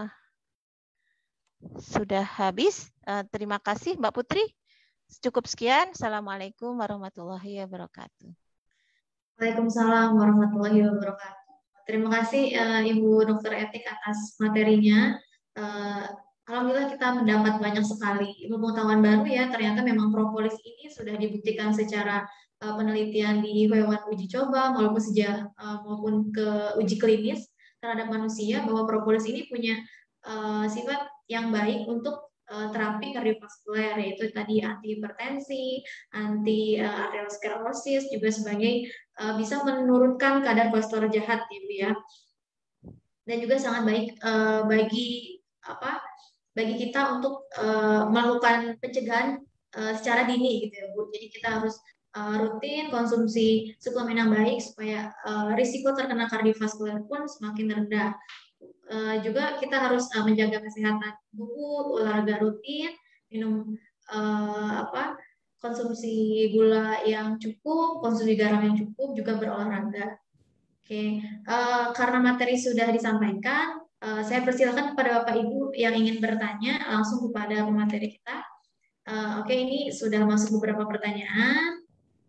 sudah habis. Uh, terima kasih Mbak Putri. Cukup sekian. Assalamualaikum warahmatullahi wabarakatuh. Waalaikumsalam warahmatullahi wabarakatuh. Terima kasih uh, Ibu Dokter Etik atas materinya. Uh, Alhamdulillah kita mendapat banyak sekali ilmu pengetahuan baru ya. Ternyata memang propolis ini sudah dibuktikan secara uh, penelitian di hewan uji coba maupun sejak uh, maupun ke uji klinis terhadap manusia bahwa propolis ini punya uh, sifat yang baik untuk uh, terapi kardiovaskuler, yaitu tadi anti hipertensi, anti uh, arteriosklerosis, juga sebagai uh, bisa menurunkan kadar kolesterol jahat ya Bu ya. Dan juga sangat baik uh, bagi apa? bagi kita untuk uh, melakukan pencegahan uh, secara dini gitu ya Bu. Jadi kita harus uh, rutin konsumsi suplemen yang baik supaya uh, risiko terkena kardiovaskuler pun semakin rendah. Uh, juga kita harus uh, menjaga kesehatan tubuh, olahraga rutin, minum uh, apa konsumsi gula yang cukup, konsumsi garam yang cukup, juga berolahraga. Oke, okay. uh, karena materi sudah disampaikan, Uh, saya persilakan kepada Bapak Ibu yang ingin bertanya langsung kepada pemateri kita. Uh, Oke, okay, ini sudah masuk beberapa pertanyaan.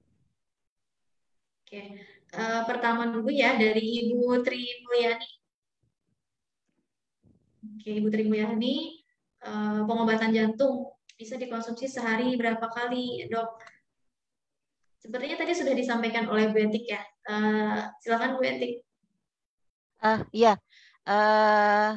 Oke, okay. uh, pertama dulu ya dari Ibu Tri Mulyani. Oke, okay, Ibu Tri Mulyani, uh, pengobatan jantung bisa dikonsumsi sehari berapa kali, Dok? Sepertinya tadi sudah disampaikan oleh Bu Etik ya. Uh, silakan Bu Etik. Ah, iya. Uh,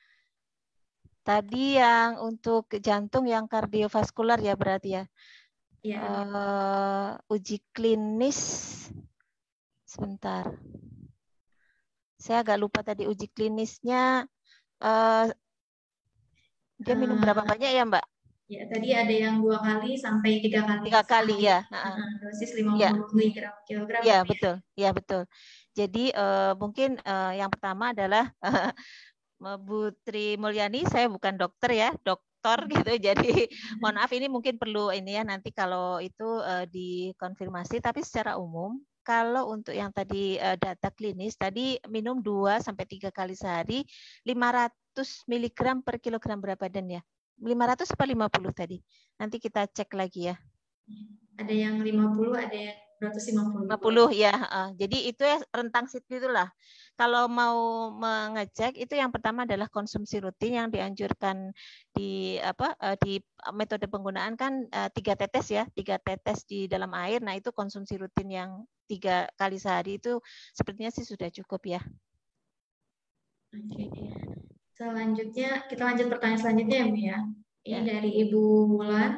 tadi yang untuk jantung yang kardiovaskular ya berarti ya. Ya. Uh, uji klinis sebentar. Saya agak lupa tadi uji klinisnya. Uh, dia minum uh, berapa banyak ya Mbak? Ya tadi ada yang dua kali sampai tiga kali. Tiga kali ya. Uh, dosis lima puluh miligram per kilogram. Iya betul, ya betul. Jadi uh, mungkin uh, yang pertama adalah uh, Bu Tri Mulyani, saya bukan dokter ya, dokter gitu. Jadi mohon maaf ini mungkin perlu ini ya nanti kalau itu uh, dikonfirmasi. Tapi secara umum kalau untuk yang tadi uh, data klinis tadi minum dua sampai tiga kali sehari lima ratus miligram per kilogram berat badan ya. lima ratus apa lima puluh tadi? Nanti kita cek lagi ya. Ada yang lima puluh, ada yang seratus lima puluh. lima puluh ya. Uh, jadi itu ya rentang situ itulah. Kalau mau mengecek itu yang pertama adalah konsumsi rutin yang dianjurkan di apa uh, di metode penggunaan kan uh, tiga tetes ya, tiga tetes di dalam air. Nah, itu konsumsi rutin yang tiga kali sehari itu sepertinya sih sudah cukup ya. Oke. Selanjutnya kita lanjut pertanyaan selanjutnya ya, Bu ya. Ini ya. Dari Ibu Wulan.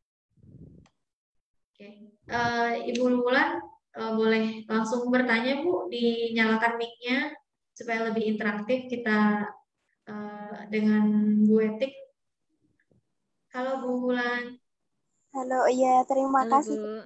Oke. Uh, Ibu Wulan uh, boleh langsung bertanya Bu, dinyalakan mic-nya supaya lebih interaktif kita uh, dengan Bu Etik. Halo Bu Wulan. Halo, iya terima Halo, kasih. Bu.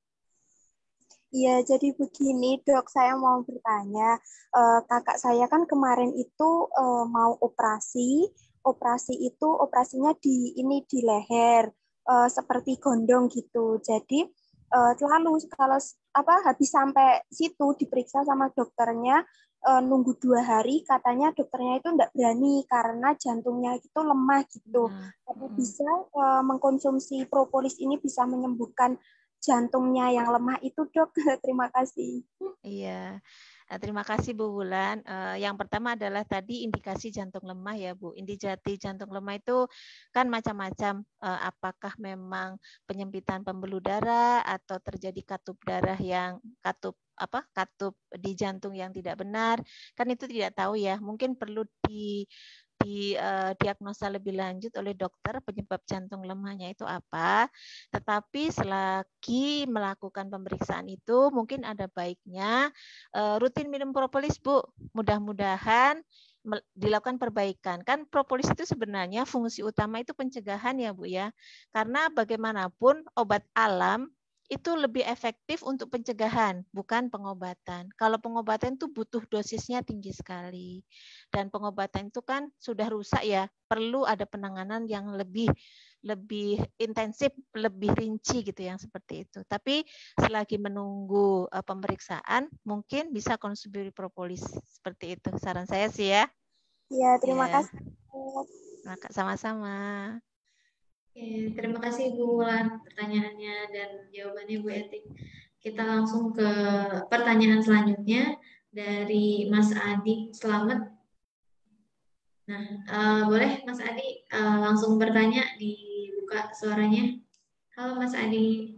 Iya, jadi begini Dok, saya mau bertanya, uh, kakak saya kan kemarin itu uh, mau operasi, operasi itu operasinya di ini di leher, uh, seperti gondong gitu. Jadi uh, selalu kalau apa habis sampai situ diperiksa sama dokternya, uh, nunggu dua hari, katanya dokternya itu enggak berani karena jantungnya itu lemah gitu. Nah, Tapi hmm. bisa uh, mengkonsumsi propolis ini bisa menyembuhkan jantungnya yang lemah itu Dok. Terima kasih. Iya, terima kasih Bu Wulan. Uh, yang pertama adalah tadi indikasi jantung lemah ya Bu. Indikasi jantung lemah itu kan macam-macam. Uh, apakah memang penyempitan pembuluh darah atau terjadi katup darah yang katup apa katup di jantung yang tidak benar? Kan itu tidak tahu ya. Mungkin perlu di di uh, diagnosa lebih lanjut oleh dokter penyebab jantung lemahnya itu apa. Tetapi selagi melakukan pemeriksaan itu mungkin ada baiknya uh, rutin minum propolis Bu. Mudah-mudahan dilakukan perbaikan. Kan propolis itu sebenarnya fungsi utama itu pencegahan ya Bu ya. Karena bagaimanapun obat alam itu lebih efektif untuk pencegahan, bukan pengobatan. Kalau pengobatan itu butuh dosisnya tinggi sekali. Dan pengobatan itu kan sudah rusak ya, perlu ada penanganan yang lebih lebih intensif, lebih rinci gitu yang seperti itu. Tapi selagi menunggu uh, pemeriksaan, mungkin bisa konsumsi propolis seperti itu. Saran saya sih ya. Iya, terima ya. kasih. Sama-sama. Oke, terima kasih Bu Wulan pertanyaannya dan jawabannya Bu Etik. Kita langsung ke pertanyaan selanjutnya dari Mas Adi. Selamat. Nah, uh, boleh Mas Adi uh, langsung bertanya, dibuka suaranya. Halo Mas Adi.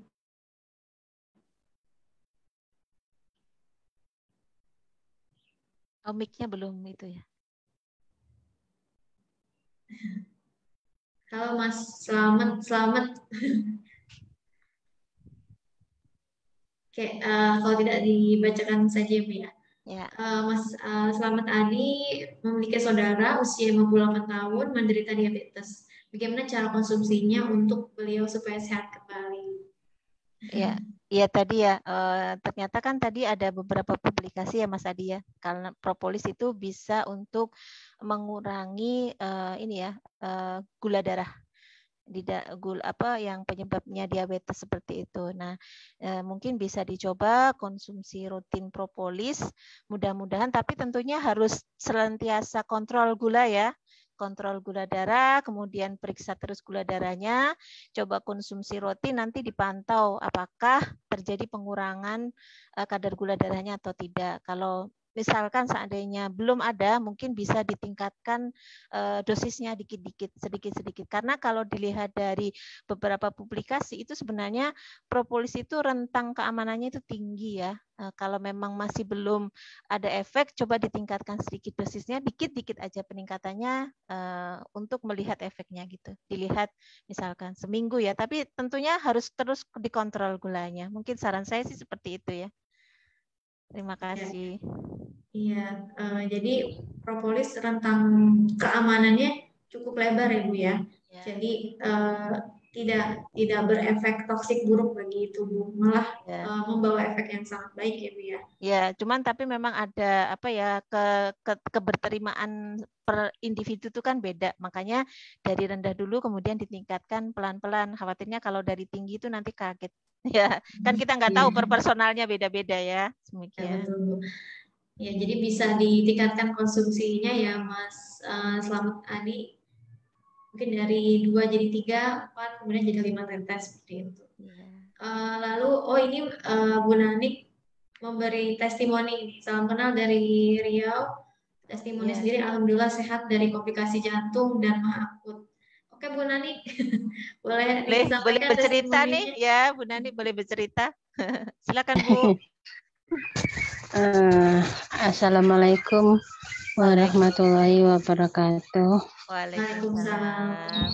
Oh, mic-nya belum itu ya. Halo Mas, selamat, selamat. Oke, uh, kalau tidak dibacakan saja Bu ya. Ya. Uh, Mas uh, Selamat Adi memiliki saudara usia lima puluh delapan tahun menderita diabetes. Bagaimana cara konsumsinya untuk beliau supaya sehat kembali? Ya, ya tadi ya. Uh, ternyata kan tadi ada beberapa publikasi ya Mas Adi ya. Karena propolis itu bisa untuk mengurangi uh, ini ya uh, gula darah. Di gul apa yang penyebabnya diabetes seperti itu. Nah, eh, mungkin bisa dicoba konsumsi rutin propolis. Mudah-mudahan, tapi tentunya harus senantiasa kontrol gula ya. Kontrol gula darah, kemudian periksa terus gula darahnya, coba konsumsi rutin, nanti dipantau apakah terjadi pengurangan eh, kadar gula darahnya atau tidak. Kalau misalkan seandainya belum ada, mungkin bisa ditingkatkan uh, dosisnya dikit-dikit, sedikit-sedikit. Karena kalau dilihat dari beberapa publikasi itu sebenarnya propolis itu rentang keamanannya itu tinggi ya. Uh, kalau memang masih belum ada efek, coba ditingkatkan sedikit dosisnya, dikit-dikit aja peningkatannya uh, untuk melihat efeknya gitu. Dilihat misalkan seminggu ya, tapi tentunya harus terus dikontrol gulanya. Mungkin saran saya sih seperti itu ya. Terima kasih. Iya, uh, jadi propolis rentang keamanannya cukup lebar ya Bu ya. Ya. Jadi uh, tidak tidak berefek toksik buruk bagi tubuh, malah ya. uh, membawa efek yang sangat baik ya Bu ya. Ya, cuman tapi memang ada apa ya ke, ke keberterimaan per individu itu kan beda. Makanya dari rendah dulu kemudian ditingkatkan pelan-pelan. Khawatirnya kalau dari tinggi itu nanti kaget. Ya, kan kita nggak tahu per personalnya beda-beda ya. Demikian. Ya, betul. Ya, jadi bisa ditingkatkan konsumsinya ya Mas uh, Selamat Adi. Mungkin dari dua jadi tiga, empat, kemudian jadi lima tetes seperti itu. Ya. Uh, lalu, oh ini uh, Bu Nanik memberi testimoni ini. Salam kenal dari Riau. Testimoni ya. Sendiri, alhamdulillah sehat dari komplikasi jantung dan mah akut. Oke Bu Nani, boleh boleh, boleh bercerita nih ya Bu Nani, boleh bercerita. Silakan Bu. Uh, Assalamualaikum warahmatullahi wabarakatuh. Waalaikumsalam.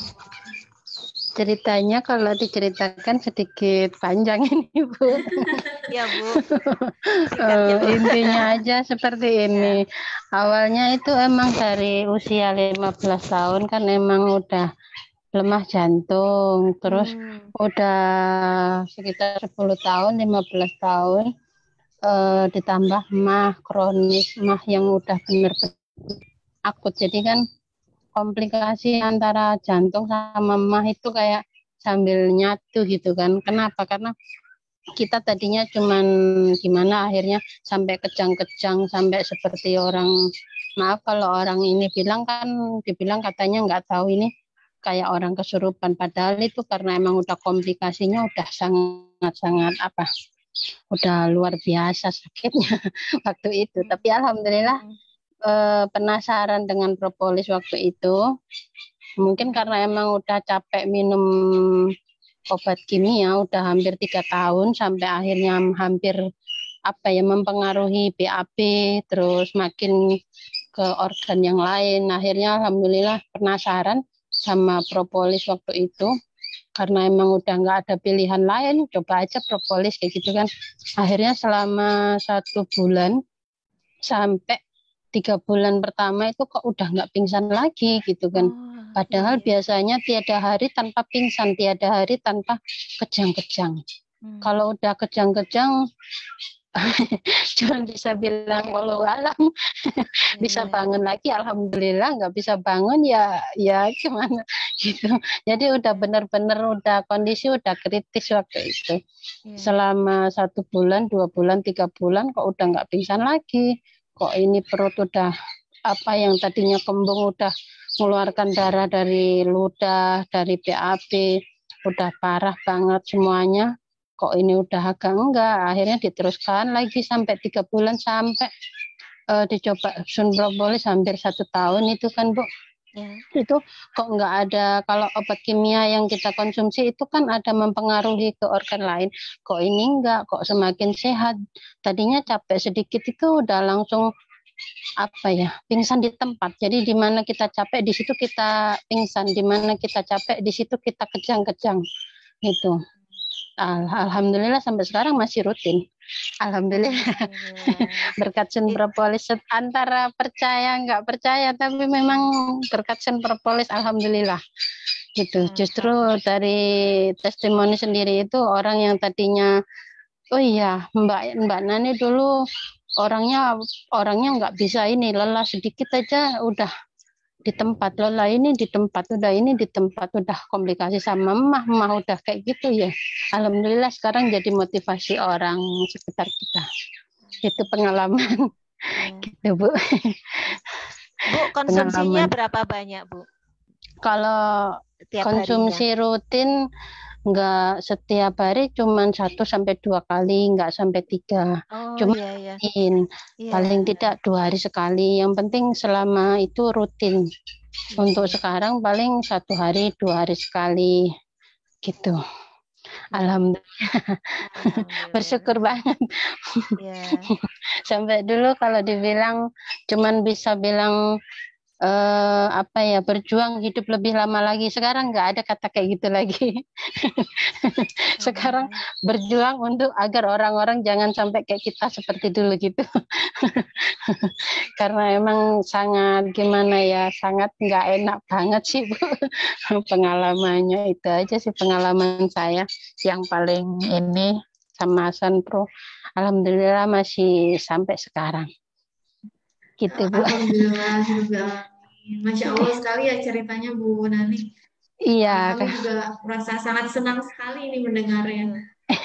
Ceritanya kalau diceritakan sedikit panjang ini Bu. Ya Bu. uh, intinya aja seperti ini. Awalnya itu emang dari usia lima belas tahun kan emang udah lemah jantung, terus hmm. udah sekitar sepuluh tahun, lima belas tahun, uh, ditambah mah kronis, mah yang udah benar-benar akut. Jadi kan komplikasi antara jantung sama mah itu kayak sambil nyatu gitu kan. Kenapa? Karena kita tadinya cuman gimana akhirnya sampai kejang-kejang, sampai seperti orang, maaf kalau orang ini bilang kan, dibilang katanya nggak tahu ini kayak orang kesurupan, padahal itu karena emang udah komplikasinya udah sangat-sangat apa, udah luar biasa sakitnya waktu itu. Tapi alhamdulillah eh, penasaran dengan propolis waktu itu. Mungkin karena emang udah capek minum obat kimia, udah hampir tiga tahun sampai akhirnya hampir apa ya mempengaruhi B A B, terus makin ke organ yang lain. Akhirnya alhamdulillah penasaran sama propolis waktu itu, karena emang udah nggak ada pilihan lain, coba aja propolis kayak gitu kan. Akhirnya selama satu bulan sampai tiga bulan pertama itu kok udah nggak pingsan lagi gitu kan. Padahal iya. biasanya tiada hari tanpa pingsan, tiada hari tanpa kejang-kejang. Hmm. Kalau udah kejang-kejang cuma bisa bilang walau alam, bisa bangun lagi alhamdulillah, nggak bisa bangun ya ya gimana gitu. Jadi udah benar-benar udah kondisi udah kritis waktu itu. Yeah. Selama satu bulan, dua bulan, tiga bulan kok udah nggak pingsan lagi. Kok ini perut udah apa yang tadinya kembung udah mengeluarkan darah dari ludah, dari B A B, udah parah banget semuanya. Kok ini udah agak enggak, akhirnya diteruskan lagi sampai tiga bulan, sampai uh, dicoba sun propolis hampir satu tahun itu kan Bu. Ya. Itu kok nggak ada, kalau obat kimia yang kita konsumsi itu kan ada mempengaruhi ke organ lain, kok ini enggak, kok semakin sehat. Tadinya capek sedikit itu udah langsung apa ya, pingsan di tempat. Jadi di mana kita capek di situ kita pingsan, di mana kita capek di situ kita kejang-kejang gitu. Alhamdulillah sampai sekarang masih rutin. Alhamdulillah. Berkat sun propolis, antara percaya nggak percaya, tapi memang berkat sun propolis alhamdulillah gitu. Justru dari testimoni sendiri itu orang yang tadinya, oh iya Mbak Mbak Nani dulu orangnya orangnya nggak bisa ini, lelah sedikit aja udah di tempat, lelah ini di tempat, udah ini di tempat, udah komplikasi sama emah, emah udah kayak gitu ya. Alhamdulillah sekarang jadi motivasi orang sekitar kita. Itu pengalaman. Hmm. Gitu Bu. Bu, konsumsinya pengalaman. Berapa banyak Bu? Kalau Tiap konsumsi harinya? Rutin nggak setiap hari, cuman satu sampai dua kali, nggak sampai tiga. Oh, cuma iya, iya. rutin, iya. Paling tidak dua hari sekali. Yang penting selama itu rutin. Iya. Untuk sekarang paling satu hari dua hari sekali, gitu. Alhamdulillah, Alhamdulillah. Bersyukur banget. Yeah. Sampai dulu kalau dibilang cuman bisa bilang Uh, apa ya, berjuang hidup lebih lama lagi. Sekarang nggak ada kata kayak gitu lagi. Sekarang berjuang untuk agar orang-orang jangan sampai kayak kita seperti dulu gitu. Karena emang sangat gimana ya, sangat nggak enak banget sih Bu. Pengalamannya itu aja sih pengalaman saya yang paling ini sama Sunpro. Alhamdulillah masih sampai sekarang. Gitu Bu. Alhamdulillah, alhamdulillah. Masya Allah sekali ya ceritanya Bu Nani. Iya. Kami juga merasa sangat senang sekali ini mendengarnya.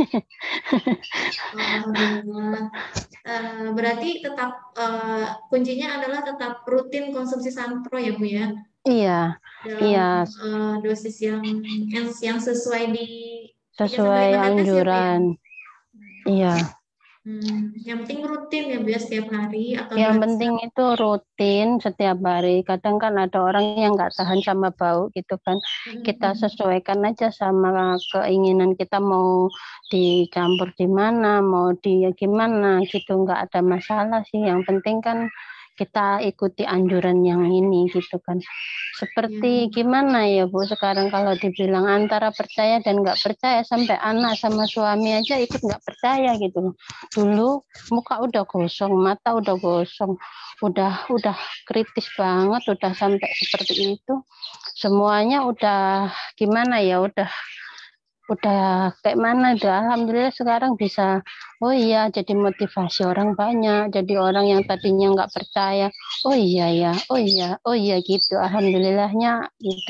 Alhamdulillah. Uh, berarti tetap uh, kuncinya adalah tetap rutin konsumsi Sunpro ya Bu ya? Iya. Dalam iya. Uh, dosis yang yang sesuai di sesuai anjuran. Ya? Iya. Hmm, yang penting rutin ya Bu ya setiap hari atau yang penting itu rutin setiap hari. Kadang kan ada orang yang nggak tahan sama bau gitu kan, hmm. kita sesuaikan aja sama keinginan kita, mau dicampur di mana, mau di gimana gitu, nggak ada masalah sih. Yang penting kan kita ikuti anjuran yang ini gitu kan. Seperti gimana ya Bu, sekarang kalau dibilang antara percaya dan nggak percaya, sampai anak sama suami aja ikut nggak percaya gitu. Dulu muka udah gosong, mata udah gosong, udah udah kritis banget, udah sampai seperti itu. Semuanya udah gimana ya, udah udah kayak mana tuh. Alhamdulillah sekarang bisa, oh iya, jadi motivasi orang banyak, jadi orang yang tadinya nggak percaya, oh iya ya, oh iya, oh iya gitu. Alhamdulillahnya gitu.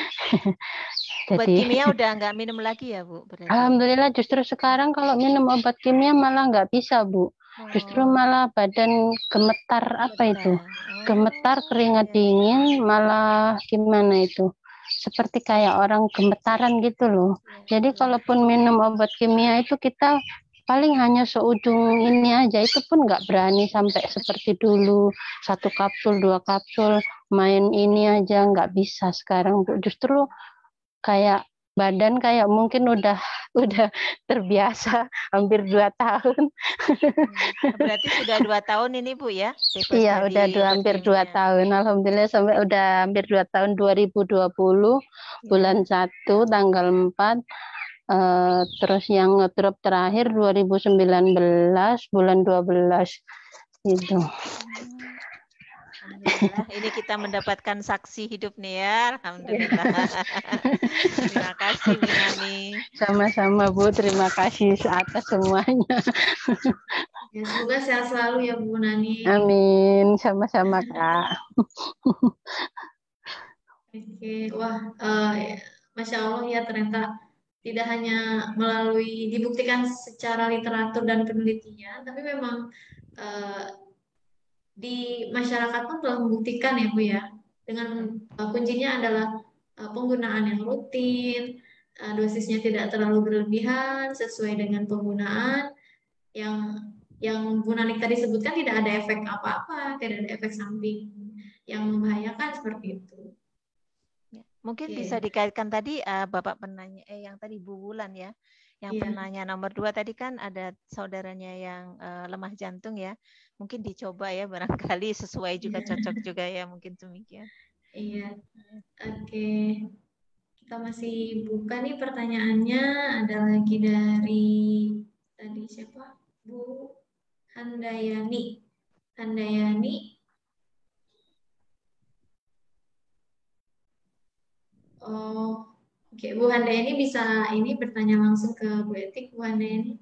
Obat jadi, kimia udah nggak minum lagi ya Bu? Berarti. Alhamdulillah justru sekarang kalau minum obat kimia malah nggak bisa Bu. Justru malah badan gemetar, apa itu? Gemetar, keringat dingin, malah gimana itu? Seperti kayak orang gemetaran gitu loh. Jadi kalaupun minum obat kimia itu kita paling hanya seujung ini aja, itu pun nggak berani sampai seperti dulu satu kapsul dua kapsul main ini aja, nggak bisa sekarang Bu. Justru kayak badan kayak mungkin udah udah terbiasa hampir dua tahun. Berarti sudah dua tahun ini Bu ya? Iya udah dua, hampir dua tahun. Alhamdulillah sampai udah hampir dua tahun. dua ribu dua puluh ya. Bulan satu tanggal empat. Uh, terus yang ngedrop terakhir dua ribu sembilan belas bulan dua belas gitu. Alhamdulillah, ini kita mendapatkan saksi hidup nih ya. Alhamdulillah. Terima kasih Bu Nani. Sama-sama Bu, terima kasih atas semuanya. Ya, semoga sehat selalu ya Bu Nani. Amin, sama-sama Kak. Oke, wah, uh, Masya Allah ya, ternyata tidak hanya melalui dibuktikan secara literatur dan penelitian, tapi memang uh, di masyarakat pun telah membuktikan ya Bu ya, dengan uh, kuncinya adalah uh, penggunaan yang rutin, uh, dosisnya tidak terlalu berlebihan, sesuai dengan penggunaan yang yang Bu Nanik tadi sebutkan tidak ada efek apa-apa, tidak ada efek samping yang membahayakan seperti itu. Mungkin Oke. bisa dikaitkan tadi uh, Bapak penanya, eh yang tadi Bu Wulan ya, yang Iya. penanya nomor dua tadi kan ada saudaranya yang uh, lemah jantung ya, mungkin dicoba ya barangkali sesuai juga cocok juga ya mungkin demikian. Iya, oke. Kita masih buka nih pertanyaannya. Ada lagi dari tadi siapa? Bu Handayani. Handayani. Oh, oke. Bu Handayani bisa ini bertanya langsung ke Bu Etik, Bu Handayani.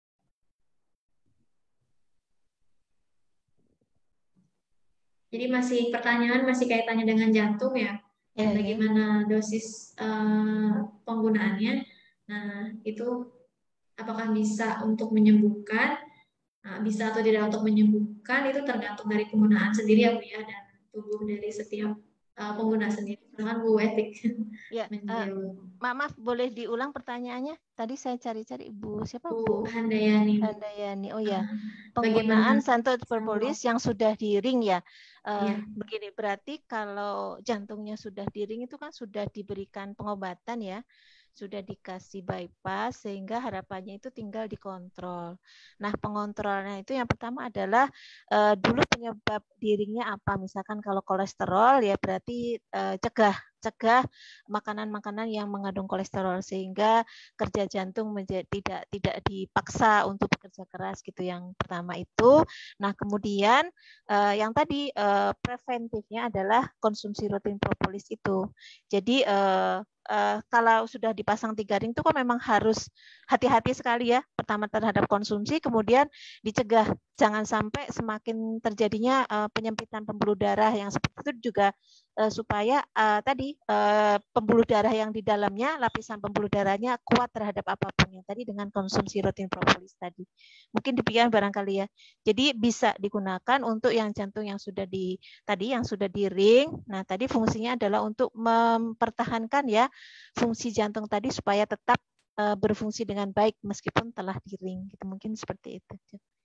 Jadi masih pertanyaan masih kaitannya dengan jantung ya, dan Ya, bagaimana ya. dosis uh, penggunaannya. Nah, itu apakah bisa untuk menyembuhkan, nah, bisa atau tidak untuk menyembuhkan itu tergantung dari penggunaan sendiri ya Bu ya, dan tubuh dari setiap uh, pengguna sendiri. Silakan Bu Etik. Ya, uh, maaf boleh diulang pertanyaannya? Tadi saya cari-cari Bu siapa Bu? Bu Handayani. Handayani. Oh ya, penggunaan Santo Propolis yang sudah di ring ya. Uh, iya. Begini, berarti kalau jantungnya sudah di ring itu kan sudah diberikan pengobatan ya, sudah dikasih bypass sehingga harapannya itu tinggal dikontrol. Nah, pengontrolnya itu yang pertama adalah uh, dulu penyebab di ringnya apa? Misalkan kalau kolesterol ya berarti uh, cegah cegah makanan-makanan yang mengandung kolesterol sehingga kerja jantung menjadi tidak tidak dipaksa untuk bekerja keras gitu, yang pertama itu. Nah, kemudian uh, yang tadi uh, preventifnya adalah konsumsi rutin propolis itu. Jadi uh, uh, kalau sudah dipasang tiga ring itu kan memang harus hati-hati sekali ya, pertama terhadap konsumsi, kemudian dicegah jangan sampai semakin terjadinya uh, penyempitan pembuluh darah yang seperti itu juga uh, supaya uh, tadi uh, pembuluh darah yang di dalamnya, lapisan pembuluh darahnya kuat terhadap apapun yang tadi dengan konsumsi rutin propolis tadi. Mungkin demikian barangkali ya. Jadi bisa digunakan untuk yang jantung yang sudah di tadi yang sudah di ring. Nah, tadi fungsinya adalah untuk mempertahankan ya fungsi jantung tadi supaya tetap uh, berfungsi dengan baik meskipun telah di ring. Gitu. Mungkin seperti itu.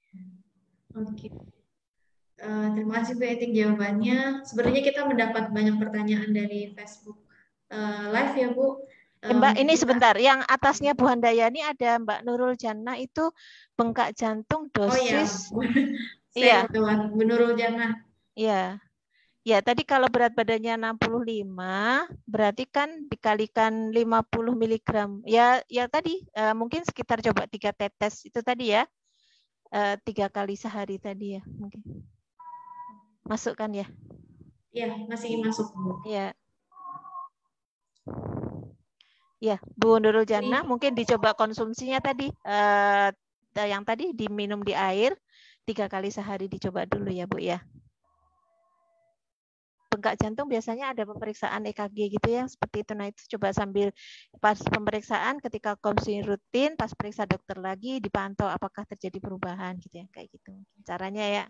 Oke. Uh, terima kasih Bu Etik jawabannya. Sebenarnya kita mendapat banyak pertanyaan dari Facebook uh, Live ya Bu. Uh, Mbak, ini kita... sebentar. Yang atasnya Bu Handayani ada Mbak Nurul Jannah itu bengkak jantung dosis. Oh iya. Iya. Bu Nurul Jannah. Iya. Ya, tadi kalau berat badannya enam puluh lima, berarti kan dikalikan lima puluh miligram. Ya, ya tadi uh, mungkin sekitar coba tiga tetes itu tadi ya. Uh, tiga kali sehari tadi ya mungkin. Masuk kan ya? Iya, masih masuk. Iya. Ya, Bu Nurul Jannah mungkin dicoba konsumsinya tadi. Uh, yang tadi diminum di air tiga kali sehari dicoba dulu ya Bu ya. Bengkak jantung biasanya ada pemeriksaan E K G gitu ya, seperti itu. Nah, itu coba sambil pas pemeriksaan ketika konsumsi rutin, pas periksa dokter lagi dipantau apakah terjadi perubahan gitu ya, kayak gitu. Caranya ya.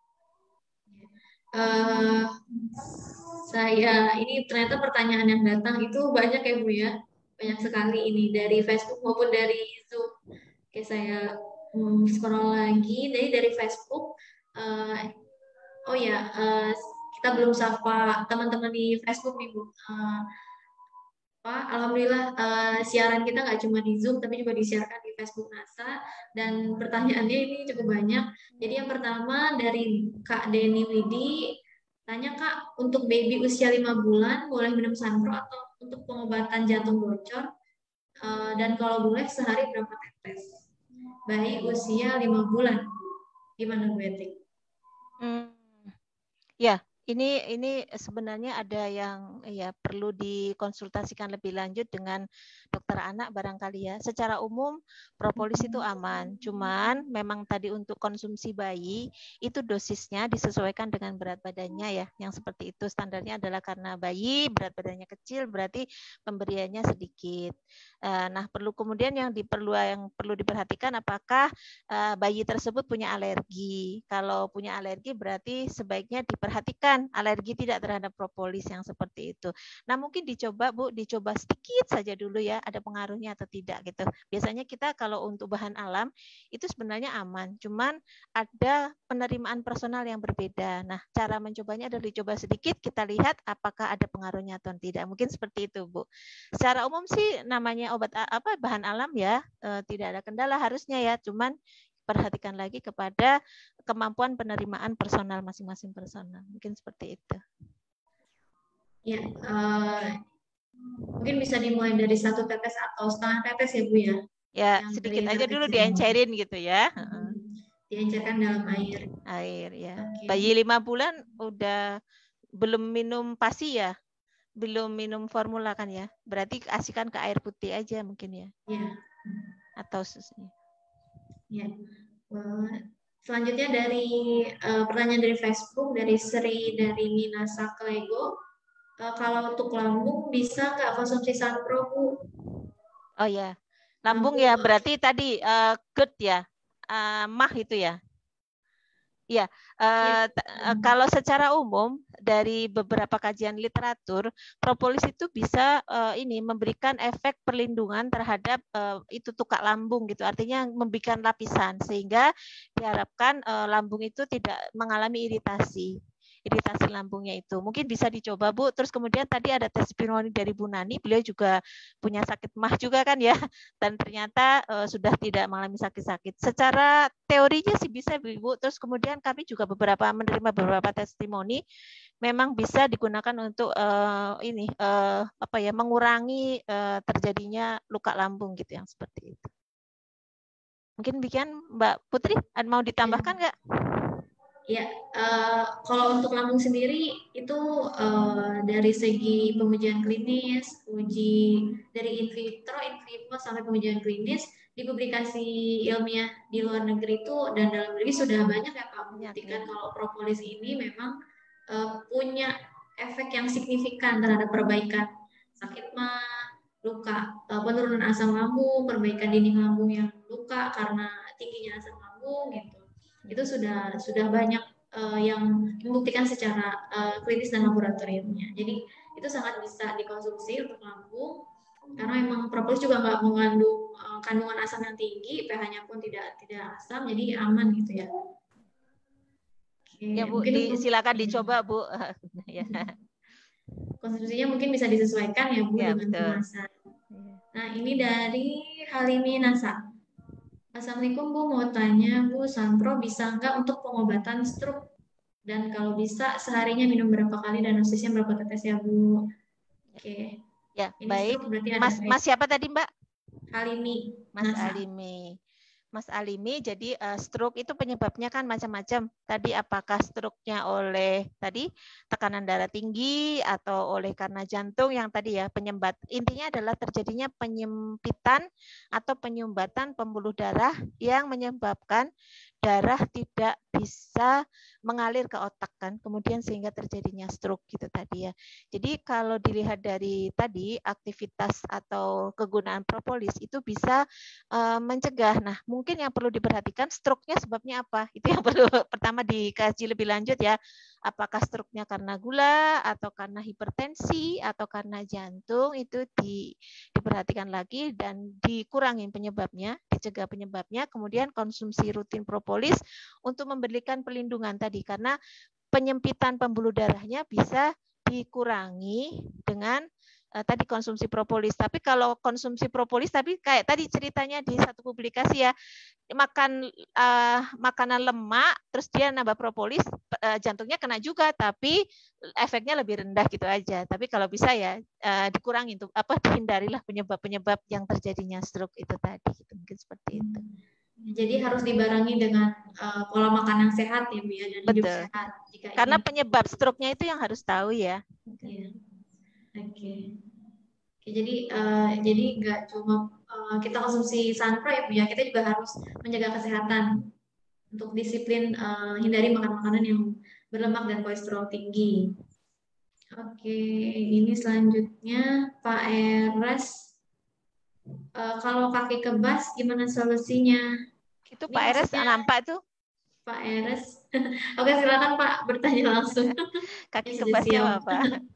Uh, saya ini ternyata pertanyaan yang datang itu banyak ya Bu ya, banyak sekali ini dari Facebook maupun dari Zoom. Oke, saya um, scroll lagi dari dari Facebook. Uh, oh ya. Uh, Kita belum sapa teman-teman di Facebook nih Bu. Uh, Pak, alhamdulillah uh, siaran kita nggak cuma di Zoom, tapi juga disiarkan di Facebook NASA. Dan pertanyaannya ini cukup banyak. Jadi yang pertama dari Kak Deni Widi, tanya Kak, untuk baby usia lima bulan boleh minum Sanpro atau untuk pengobatan jantung bocor? Uh, dan kalau boleh sehari berapa tetes? Bayi usia lima bulan. Gimana Bu Etik? Hmm. Ya. Ini ini sebenarnya ada yang ya perlu dikonsultasikan lebih lanjut dengan dokter anak barangkali ya. Secara umum propolis itu aman, cuman memang tadi untuk konsumsi bayi itu dosisnya disesuaikan dengan berat badannya ya. Yang seperti itu standarnya adalah karena bayi berat badannya kecil berarti pemberiannya sedikit. Nah, perlu kemudian yang diperlu yang perlu diperhatikan apakah bayi tersebut punya alergi. Kalau punya alergi berarti sebaiknya diperhatikan merasakan alergi tidak terhadap propolis yang seperti itu. Nah, mungkin dicoba Bu, dicoba sedikit saja dulu ya, ada pengaruhnya atau tidak gitu. Biasanya kita kalau untuk bahan alam itu sebenarnya aman, cuman ada penerimaan personal yang berbeda. Nah, cara mencobanya adalah dicoba sedikit, kita lihat apakah ada pengaruhnya atau tidak. Mungkin seperti itu, Bu. Secara umum sih namanya obat apa bahan alam ya, eh, tidak ada kendala harusnya ya, cuman perhatikan lagi kepada kemampuan penerimaan personal masing-masing personal. Mungkin seperti itu. Ya, uh, mungkin bisa dimulai dari satu tetes atau setengah tetes ya Bu ya. Ya, sedikit aja dulu diencerin gitu ya. Hmm. Diencerkan dalam air. Air ya. Okay. Bayi lima bulan udah belum minum pasi ya, belum minum formula kan ya. Berarti kasihkan ke air putih aja mungkin ya. Ya. Atau susunya. Ya. Selanjutnya dari uh, pertanyaan dari Facebook dari Sri dari Minasa Klego. Uh, kalau untuk lambung bisa nggak konsumsi Sanpro Bu? Oh ya, lambung, lambung ya berarti tadi uh, GERD ya, uh, mah itu ya. Ya, uh, ya. Kalau secara umum dari beberapa kajian literatur, propolis itu bisa uh, ini memberikan efek perlindungan terhadap uh, itu tukak lambung gitu. Artinya memberikan lapisan sehingga diharapkan uh, lambung itu tidak mengalami iritasi. Iritasi lambungnya itu mungkin bisa dicoba Bu. Terus kemudian tadi ada testimoni dari Bu Nani, beliau juga punya sakit mah juga kan ya, dan ternyata uh, sudah tidak mengalami sakit-sakit. Secara teorinya sih bisa Bu. Terus kemudian kami juga beberapa menerima beberapa testimoni memang bisa digunakan untuk uh, ini uh, apa ya mengurangi uh, terjadinya luka lambung gitu yang seperti itu. Mungkin bikin Mbak Putri mau ditambahkan nggak? Ya, uh, kalau untuk lambung sendiri itu uh, dari segi pengujian klinis, uji dari in vitro, in vivo sampai pengujian klinis di publikasi ilmiah di luar negeri itu dan dalam negeri sudah banyak ya Pak membuktikan kalau propolis ini memang uh, punya efek yang signifikan terhadap perbaikan sakit mah, luka, uh, penurunan asam lambung, perbaikan dinding lambung yang luka karena tingginya asam lambung gitu. Itu sudah sudah banyak uh, yang membuktikan secara uh, klinis dan laboratoriumnya. Jadi itu sangat bisa dikonsumsi untuk lambung karena memang propolis juga nggak mengandung uh, kandungan asam yang tinggi, pH-nya pun tidak tidak asam, jadi aman gitu ya. Oke, ya Bu, di, silakan ya. Dicoba Bu. Ya. Konsumsinya mungkin bisa disesuaikan ya Bu ya, dengan kemasan. Nah ini dari Halimi Nasa. Assalamualaikum Bu, mau tanya Bu, Sanpro bisa nggak untuk pengobatan stroke? Dan kalau bisa seharinya minum berapa kali dan dosisnya berapa tetes ya Bu? Oke. Ya, ini baik. Berarti Mas, ada Mas siapa tadi Mbak? Halimi. Mas Nasa. Alimi. Mas Alimi, jadi uh, stroke itu penyebabnya kan macam-macam. Tadi apakah stroke-nya oleh tadi tekanan darah tinggi atau oleh karena jantung yang tadi ya penyumbat. Intinya adalah terjadinya penyempitan atau penyumbatan pembuluh darah yang menyebabkan darah tidak bisa mengalir ke otak kan, kemudian sehingga terjadinya stroke gitu tadi ya. Jadi kalau dilihat dari tadi aktivitas atau kegunaan propolis itu bisa uh, mencegah. Nah, mungkin yang perlu diperhatikan stroke-nya sebabnya apa? Itu yang perlu pertama dikaji lebih lanjut ya. Apakah stroke-nya karena gula atau karena hipertensi atau karena jantung, itu di, diperhatikan lagi dan dikurangi penyebabnya, dicegah penyebabnya, kemudian konsumsi rutin propolis untuk memberikan perlindungan tadi karena penyempitan pembuluh darahnya bisa dikurangi dengan uh, tadi konsumsi propolis. Tapi kalau konsumsi propolis tapi kayak tadi ceritanya di satu publikasi ya, makan uh, makanan lemak terus dia nambah propolis, uh, jantungnya kena juga tapi efeknya lebih rendah gitu aja. Tapi kalau bisa ya uh, dikurangi tuh apa dihindarilah penyebab-penyebab yang terjadinya stroke itu tadi gitu. Mungkin seperti itu. Jadi harus dibarengi dengan uh, pola makan yang sehat ya Bu ya, dan hidup Betul. sehat. Jika karena ini... penyebab stroke-nya itu yang harus tahu ya. Ya. Oke. Okay. Oke, jadi uh, jadi nggak cuma uh, kita konsumsi Sanpro ya Bu ya, kita juga harus menjaga kesehatan untuk disiplin uh, hindari makan makanan yang berlemak dan kolesterol tinggi. Oke, ini selanjutnya Pak Eres. Uh, kalau kaki kebas gimana solusinya? Itu Ini Pak Eres nampak tuh? Pak Eres Oke, silakan Pak bertanya langsung. Kaki Sudah kebasnya siap. apa?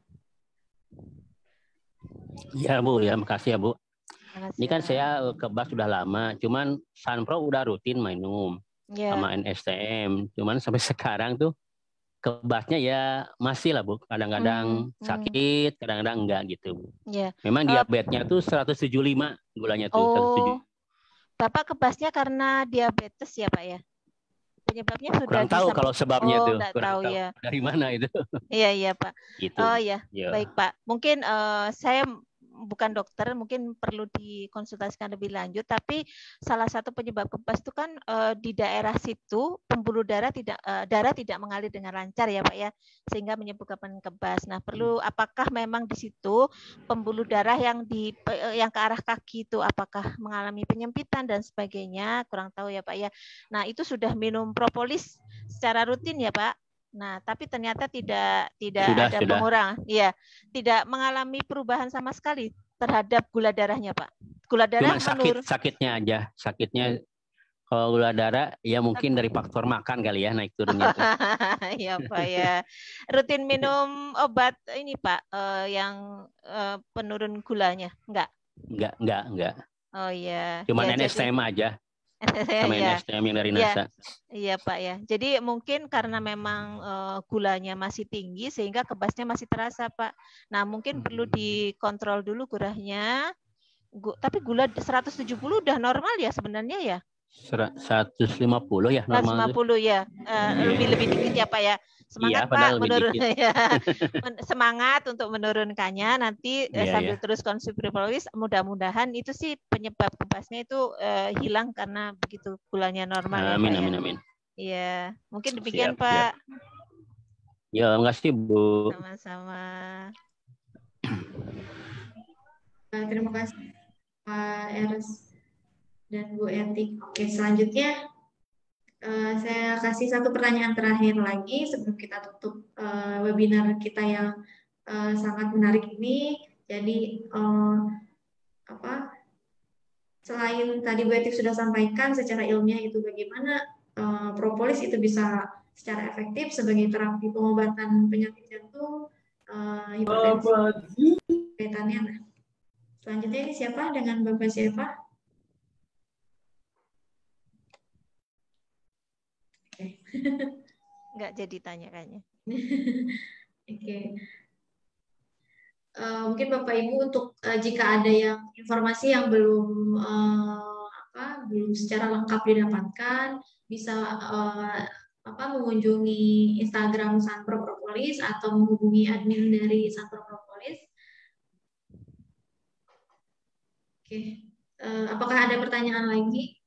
Ya Bu, ya makasih ya Bu. Makasih Ini kan ya. saya eh, kebas sudah lama, cuman Sunpro udah rutin minum Ya. sama N S T M. Cuman sampai sekarang tuh kebasnya ya masih lah Bu. Kadang-kadang Hmm, hmm. sakit, kadang-kadang enggak gitu Bu. Ya. Memang Eh, diabetesnya tuh seratus tujuh puluh lima gulanya tuh. seratus tujuh puluh lima. oh, Bapak kebasnya karena diabetes ya Pak ya? Penyebabnya sudah Kurang tahu disam- kalau sebabnya Oh, tuh. enggak Kurang tahu tahu ya. dari mana itu. Iya, iya Pak. Gitu. Oh ya, Ya. baik Pak. Mungkin eh, saya bukan dokter, mungkin perlu dikonsultasikan lebih lanjut. Tapi salah satu penyebab kebas itu kan eh, di daerah situ pembuluh darah tidak eh, darah tidak mengalir dengan lancar ya Pak ya, sehingga menyebabkan kebas. Nah, perlu apakah memang di situ pembuluh darah yang di eh, yang ke arah kaki itu apakah mengalami penyempitan dan sebagainya? Kurang tahu ya Pak ya. Nah, itu sudah minum propolis secara rutin ya Pak. Nah, tapi ternyata tidak tidak Sudah, ada sudah. pengurangan. Iya, tidak mengalami perubahan sama sekali terhadap gula darahnya, Pak. Gula darah Cuman sakit, menurun. sakitnya aja. Sakitnya kalau gula darah ya mungkin dari faktor makan kali ya naik turunnya tuh. Ya, Pak ya. Rutin minum obat ini, Pak, eh, yang eh, penurun gulanya? Enggak. Enggak, enggak, enggak. Oh iya. Cuman Ya, N S T M jadi aja. Sama ya. N S T M yang dari Iya, NASA. iya Pak ya. Jadi mungkin karena memang eh, gulanya masih tinggi sehingga kebasnya masih terasa Pak. Nah mungkin perlu dikontrol dulu gurahnya. Gu- tapi gula seratus tujuh puluh udah normal ya sebenarnya ya. seratus lima puluh ya seratus lima normal tuh. puluh ya. Eh, lebih lebih dikit ya Pak ya. Semangat Iya, Pak padahal lebih menurun dikit. ya. Men- Semangat untuk menurunkannya nanti eh, Iya, sambil iya. terus konsumsi propolis mudah-mudahan itu sih penyebab kebasnya itu eh, hilang karena begitu gulanya normal ya Amin, Pak ya. amin, amin. Iya, mungkin demikian Siap, Pak. siap. Ya, makasih Bu. Sama-sama. Nah, terima kasih Pak Eros dan Bu Etik. Oke, selanjutnya eh, saya kasih satu pertanyaan terakhir lagi sebelum kita tutup eh, webinar kita yang eh, sangat menarik ini. Jadi eh, apa? Selain tadi Bu Etik sudah sampaikan secara ilmiah itu bagaimana eh, propolis itu bisa secara efektif sebagai terapi pengobatan penyakit jantung, eh, hipertensi, kaitannya. Nah, selanjutnya ini siapa dengan Bapak siapa? Oke. Nggak jadi tanya kayaknya. Oke. Eh, mungkin Bapak Ibu untuk eh, jika ada yang informasi yang belum eh, apa belum secara lengkap didapatkan bisa eh, apa mengunjungi Instagram Sunpro Propolis atau menghubungi admin dari Sunpro Propolis. Oke. Eh, apakah ada pertanyaan lagi?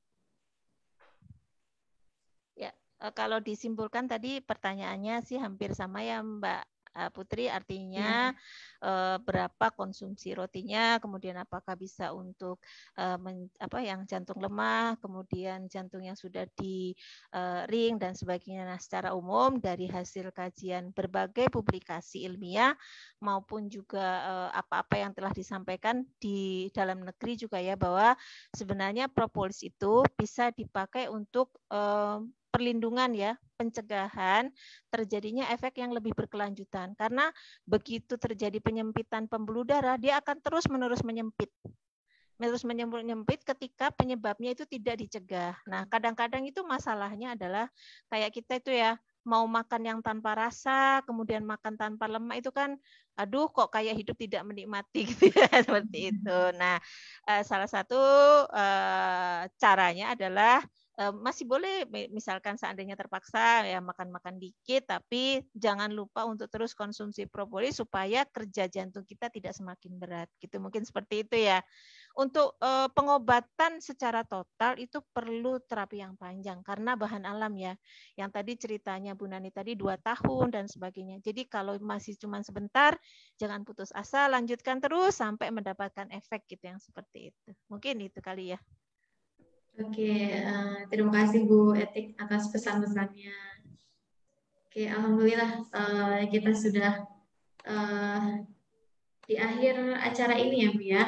Ya, eh, kalau disimpulkan tadi pertanyaannya sih hampir sama ya Mbak eh, Putri, artinya eh, berapa konsumsi rotinya, kemudian apakah bisa untuk eh, men- apa yang jantung lemah, kemudian jantung yang sudah di eh, ring dan sebagainya. Nah, secara umum dari hasil kajian berbagai publikasi ilmiah maupun juga eh, apa-apa yang telah disampaikan di dalam negeri juga ya bahwa sebenarnya propolis itu bisa dipakai untuk eh, perlindungan ya, pencegahan terjadinya efek yang lebih berkelanjutan. Karena begitu terjadi penyempitan pembuluh darah, dia akan terus-menerus menyempit. Terus menyempit ketika penyebabnya itu tidak dicegah. Nah, kadang-kadang itu masalahnya adalah kayak kita itu ya, mau makan yang tanpa rasa, kemudian makan tanpa lemak itu kan, aduh kok kayak hidup tidak menikmati gitu ya, seperti itu. Nah, salah satu caranya adalah masih boleh misalkan seandainya terpaksa ya makan-makan dikit, tapi jangan lupa untuk terus konsumsi propolis supaya kerja jantung kita tidak semakin berat. Gitu mungkin seperti itu ya. Untuk eh, pengobatan secara total itu perlu terapi yang panjang karena bahan alam ya. Yang tadi ceritanya Bu Nani tadi dua tahun dan sebagainya. Jadi kalau masih cuma sebentar, jangan putus asa, lanjutkan terus sampai mendapatkan efek gitu yang seperti itu. Mungkin itu kali ya. Oke, uh, terima kasih Bu Etik atas pesan-pesannya. Oke, alhamdulillah uh, kita sudah uh, di akhir acara ini ya Bu ya.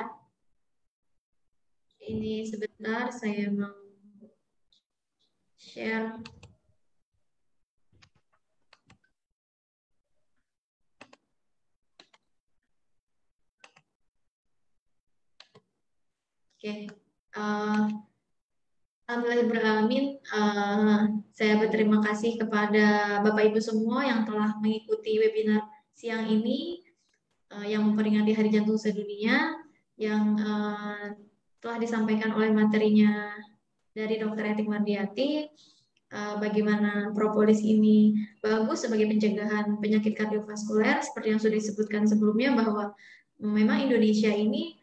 Ini sebentar saya mau share. uh, saya berterima kasih kepada Bapak Ibu semua yang telah mengikuti webinar siang ini uh, yang memperingati Hari Jantung Sedunia yang uh, telah disampaikan oleh materinya dari Dokter Etik Mardiati. Uh, bagaimana propolis ini bagus sebagai pencegahan penyakit kardiovaskuler seperti yang sudah disebutkan sebelumnya, bahwa memang Indonesia ini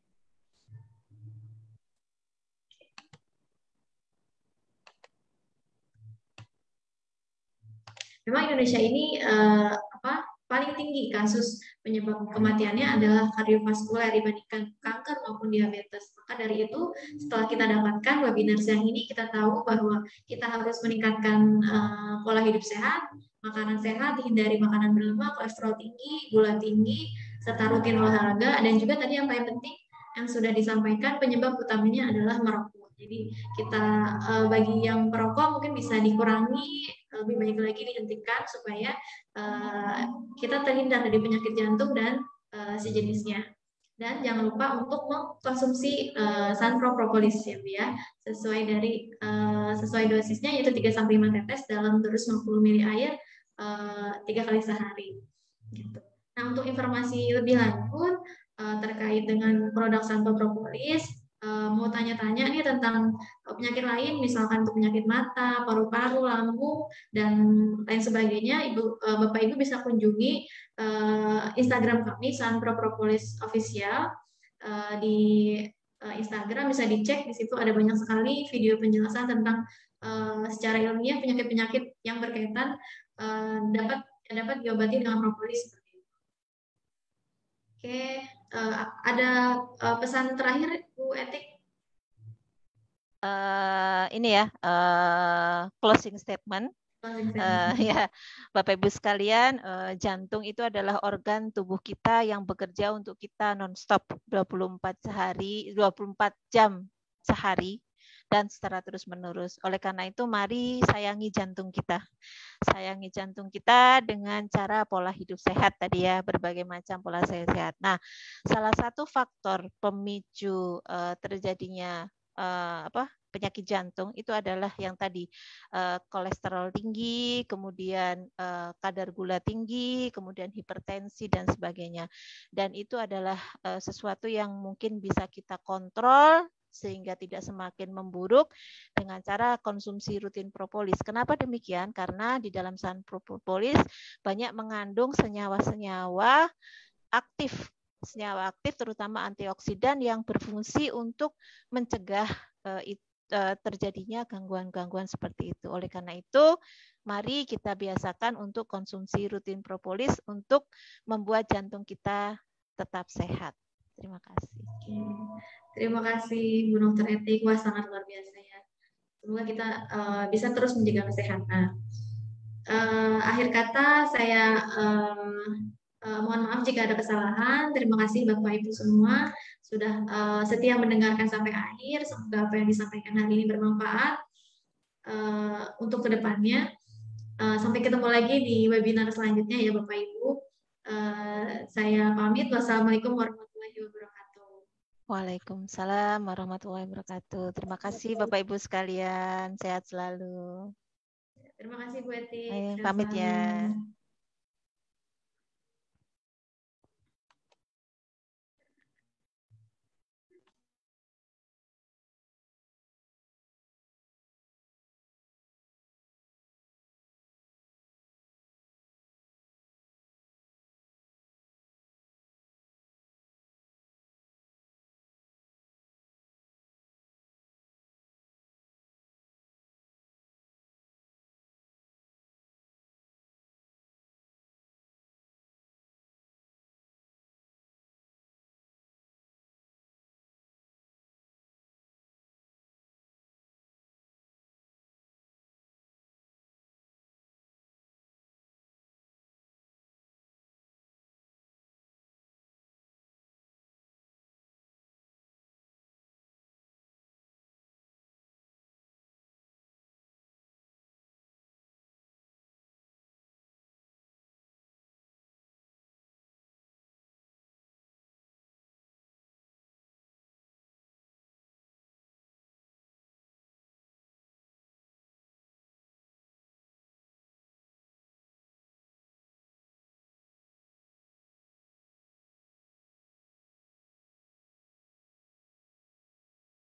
memang Indonesia ini uh, apa paling tinggi kasus penyebab kematiannya adalah kardiovaskuler dibandingkan kanker maupun diabetes. Maka dari itu, setelah kita dapatkan webinar siang ini, kita tahu bahwa kita harus meningkatkan uh, pola hidup sehat, makanan sehat, hindari makanan berlemak, kolesterol tinggi, gula tinggi, serta rutin olahraga. Dan juga tadi yang paling penting yang sudah disampaikan, penyebab utamanya adalah merokok. Jadi kita uh, bagi yang perokok mungkin bisa dikurangi, lebih baik lagi dihentikan supaya uh, kita terhindar dari penyakit jantung dan uh, sejenisnya. Dan jangan lupa untuk mengkonsumsi uh, Sunpro Propolis ya, Bu ya, sesuai dari uh, sesuai dosisnya, yaitu tiga sampai lima tetes dalam terus enam puluh mililiter air uh, tiga kali sehari. Gitu. Nah, untuk informasi lebih lanjut uh, terkait dengan produk Sunpro Propolis, Uh, mau tanya-tanya nih tentang penyakit lain, misalkan untuk penyakit mata, paru-paru, lambung, dan lain sebagainya, Ibu, uh, Bapak Ibu bisa kunjungi uh, Instagram kami, Sunpro Propolis Official. Uh, di uh, Instagram bisa dicek, di situ ada banyak sekali video penjelasan tentang uh, secara ilmiah penyakit-penyakit yang berkaitan uh, dapat dapat diobati dengan propolis. Oke, uh, ada uh, pesan terakhir, Bu Etik? Uh, ini ya, uh, closing statement. Closing Uh, statement. ya, Bapak Ibu sekalian, uh, jantung itu adalah organ tubuh kita yang bekerja untuk kita non-stop dua puluh empat sehari, dua puluh empat jam sehari, dan secara terus-menerus. Oleh karena itu, mari sayangi jantung kita. Sayangi jantung kita dengan cara pola hidup sehat tadi ya, berbagai macam pola sehat. Nah, salah satu faktor pemicu uh, terjadinya uh, apa penyakit jantung itu adalah yang tadi uh, kolesterol tinggi, kemudian uh, kadar gula tinggi, kemudian hipertensi dan sebagainya. Dan itu adalah uh, sesuatu yang mungkin bisa kita kontrol sehingga tidak semakin memburuk dengan cara konsumsi rutin propolis. Kenapa demikian? Karena di dalam Sunpro Propolis banyak mengandung senyawa-senyawa aktif, senyawa aktif terutama antioksidan yang berfungsi untuk mencegah uh, it, uh, terjadinya gangguan-gangguan seperti itu. Oleh karena itu, mari kita biasakan untuk konsumsi rutin propolis untuk membuat jantung kita tetap sehat. Terima kasih. Terima kasih Bu Dokter Etik, wah sangat luar biasa ya. Semoga kita uh, bisa terus menjaga kesehatan. Uh, akhir kata saya uh, uh, mohon maaf jika ada kesalahan. Terima kasih Bapak Ibu semua sudah uh, setia mendengarkan sampai akhir. Semoga apa yang disampaikan hari ini bermanfaat uh, untuk kedepannya. Uh, sampai ketemu lagi di webinar selanjutnya ya Bapak Ibu. Uh, saya pamit. Wassalamualaikum warahmatullahi wabarakatuh. Waalaikumsalam warahmatullahi wabarakatuh. Terima kasih Bapak Ibu sekalian. Sehat selalu. Terima kasih Bu Etik. Ayo, pamit ya.